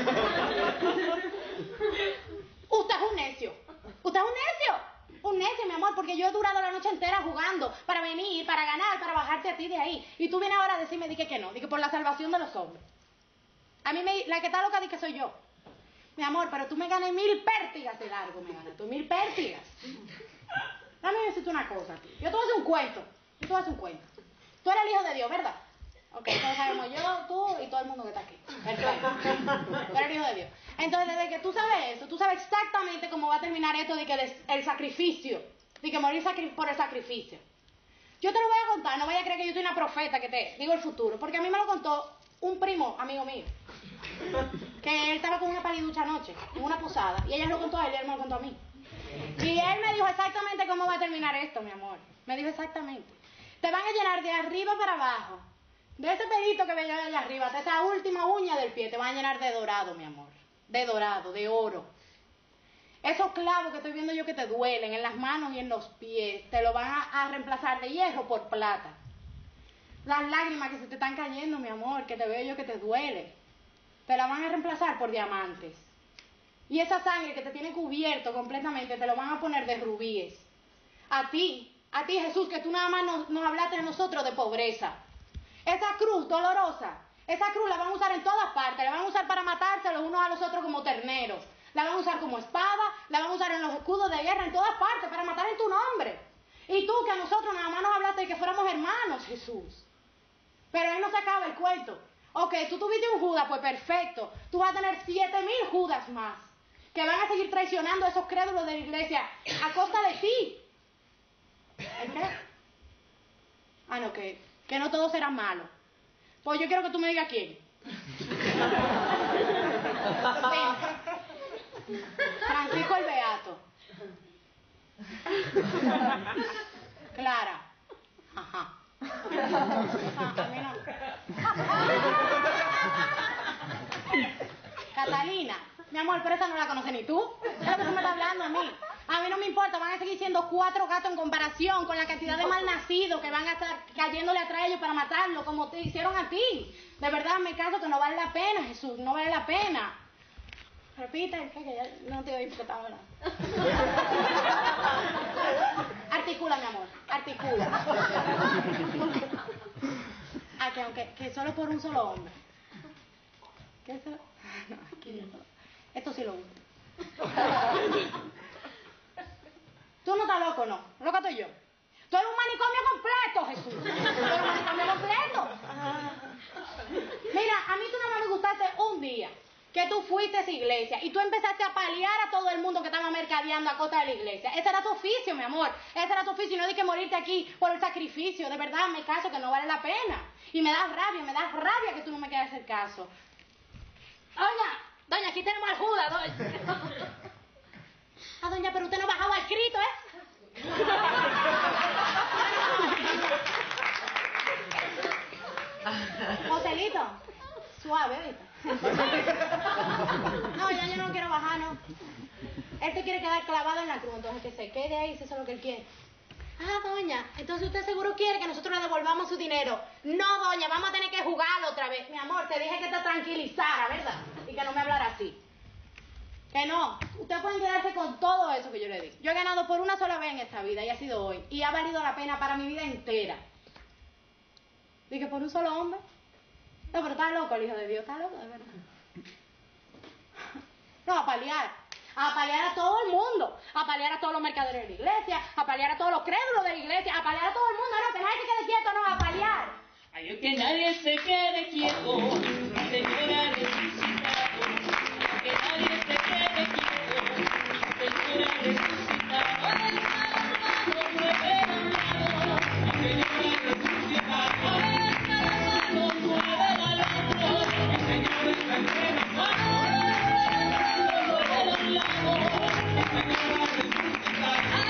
Usted es un necio. Usted es un necio. Un necio, mi amor, porque yo he durado la noche entera jugando para venir, para ganar, para bajarte a ti de ahí. Y tú vienes ahora a decirme que no, que por la salvación de los hombres. A mí la que está loca di que soy yo. Mi amor, pero tú me ganas 1000 pértigas de largo, me ganas tú 1000 pértigas. Dame decirte una cosa a ti. Yo te voy a hacer un cuento. Tú eres el hijo de Dios, ¿verdad? Ok, todos sabemos yo, tú y todo el mundo que está aquí. Perfecto. Tú eres el hijo de Dios. Entonces, desde que tú sabes eso, tú sabes exactamente cómo va a terminar esto de que el sacrificio, de que morir por el sacrificio. Yo te lo voy a contar, no vaya a creer que yo soy una profeta que te digo el futuro, porque a mí me lo contó un primo, amigo mío, que él estaba con una paliducha anoche, en una posada, y ella lo contó a él y él me lo contó a mí. Y él me dijo exactamente cómo va a terminar esto, mi amor. Me dijo exactamente. Te van a llenar de arriba para abajo. De ese pelito que veía allá arriba, hasta esa última uña del pie, te van a llenar de dorado, mi amor. De dorado, de oro. Esos clavos que estoy viendo yo que te duelen en las manos y en los pies, te lo van a reemplazar de hierro por plata. Las lágrimas que se te están cayendo, mi amor, que te veo yo que te duele, te la van a reemplazar por diamantes. Y esa sangre que te tiene cubierto completamente, te lo van a poner de rubíes. A ti Jesús, que tú nada más nos hablaste de nosotros de pobreza. Esa cruz dolorosa, esa cruz la van a usar en todas partes, la van a usar para matarse los unos a los otros como terneros, la van a usar como espada, la van a usar en los escudos de guerra, en todas partes, para matar en tu nombre. Y tú que a nosotros nada más nos hablaste de que fuéramos hermanos, Jesús. Pero ahí no se acaba el cuento. Ok, tú tuviste un Judas, pues perfecto, tú vas a tener 7000 Judas más, que van a seguir traicionando a esos crédulos de la iglesia a costa de ti. ¿El qué? Ah, no, que no todos serán malos. Pues yo quiero que tú me digas quién. Francisco el Beato. Clara. Ajá. A mí no. Catalina. Mi amor, pero esa no la conoces ni tú. Es lo que tú me estás hablando a mí. A mí no me importa, van a seguir siendo 4 gatos en comparación con la cantidad de malnacidos que van a estar cayéndole atrás a ellos para matarlo, como te hicieron a ti. De verdad, me caso que no vale la pena, Jesús, no vale la pena. Repita, que ya no te oí porque estaba hablando. Articula, mi amor, articula. Que solo por un solo hombre. ¿Qué eso? No, aquí no. Esto sí lo uso. Tú no estás loco, no. Loca estoy yo. Tú eres un manicomio completo, Jesús. Tú eres un manicomio completo. Mira, a mí tú nada más me gustaste un día que tú fuiste a esa iglesia y tú empezaste a paliar a todo el mundo que estaba mercadeando a costa de la iglesia. Ese era tu oficio, mi amor. Ese era tu oficio y no di que morirte aquí por el sacrificio. De verdad, me caso que no vale la pena. Y me da rabia que tú no me quieras hacer caso. Doña, aquí tenemos al Judas, doña. Ah, doña, pero usted no bajaba al Cristo, ¿eh? Joselito, suave, ¿viste? No, yo no quiero bajar, no. Él te quiere quedar clavado en la cruz, entonces que se quede ahí si eso es lo que él quiere. Ah, doña, entonces usted seguro quiere que nosotros le devolvamos su dinero. No, doña, vamos a tener que jugarlo otra vez. Mi amor, te dije que te tranquilizara, ¿verdad? Y que no me hablara así. Que no, ustedes pueden quedarse con todo eso que yo le di. Yo he ganado por una sola vez en esta vida y ha sido hoy. Y ha valido la pena para mi vida entera. Dije, por un solo hombre. No, pero está loco el hijo de Dios, está loco, de verdad. No, a paliar. a paliar a todo el mundo, a paliar a todos los mercaderes de la iglesia, a paliar a todos los crédulos de la iglesia, a paliar a todo el mundo, no, que nadie se quede quieto, no, a paliar. Ay, que nadie se quede quieto, el Señor ha resucitado. Ay, que nadie se quede quieto, el Señor ha resucitado. Ay, no mueve a un lado, el Señor ha resucitado. Ay, no mueve al otro, el Señor está resucitado. Ay, no mueve a un lado, el Señor ha resucitado.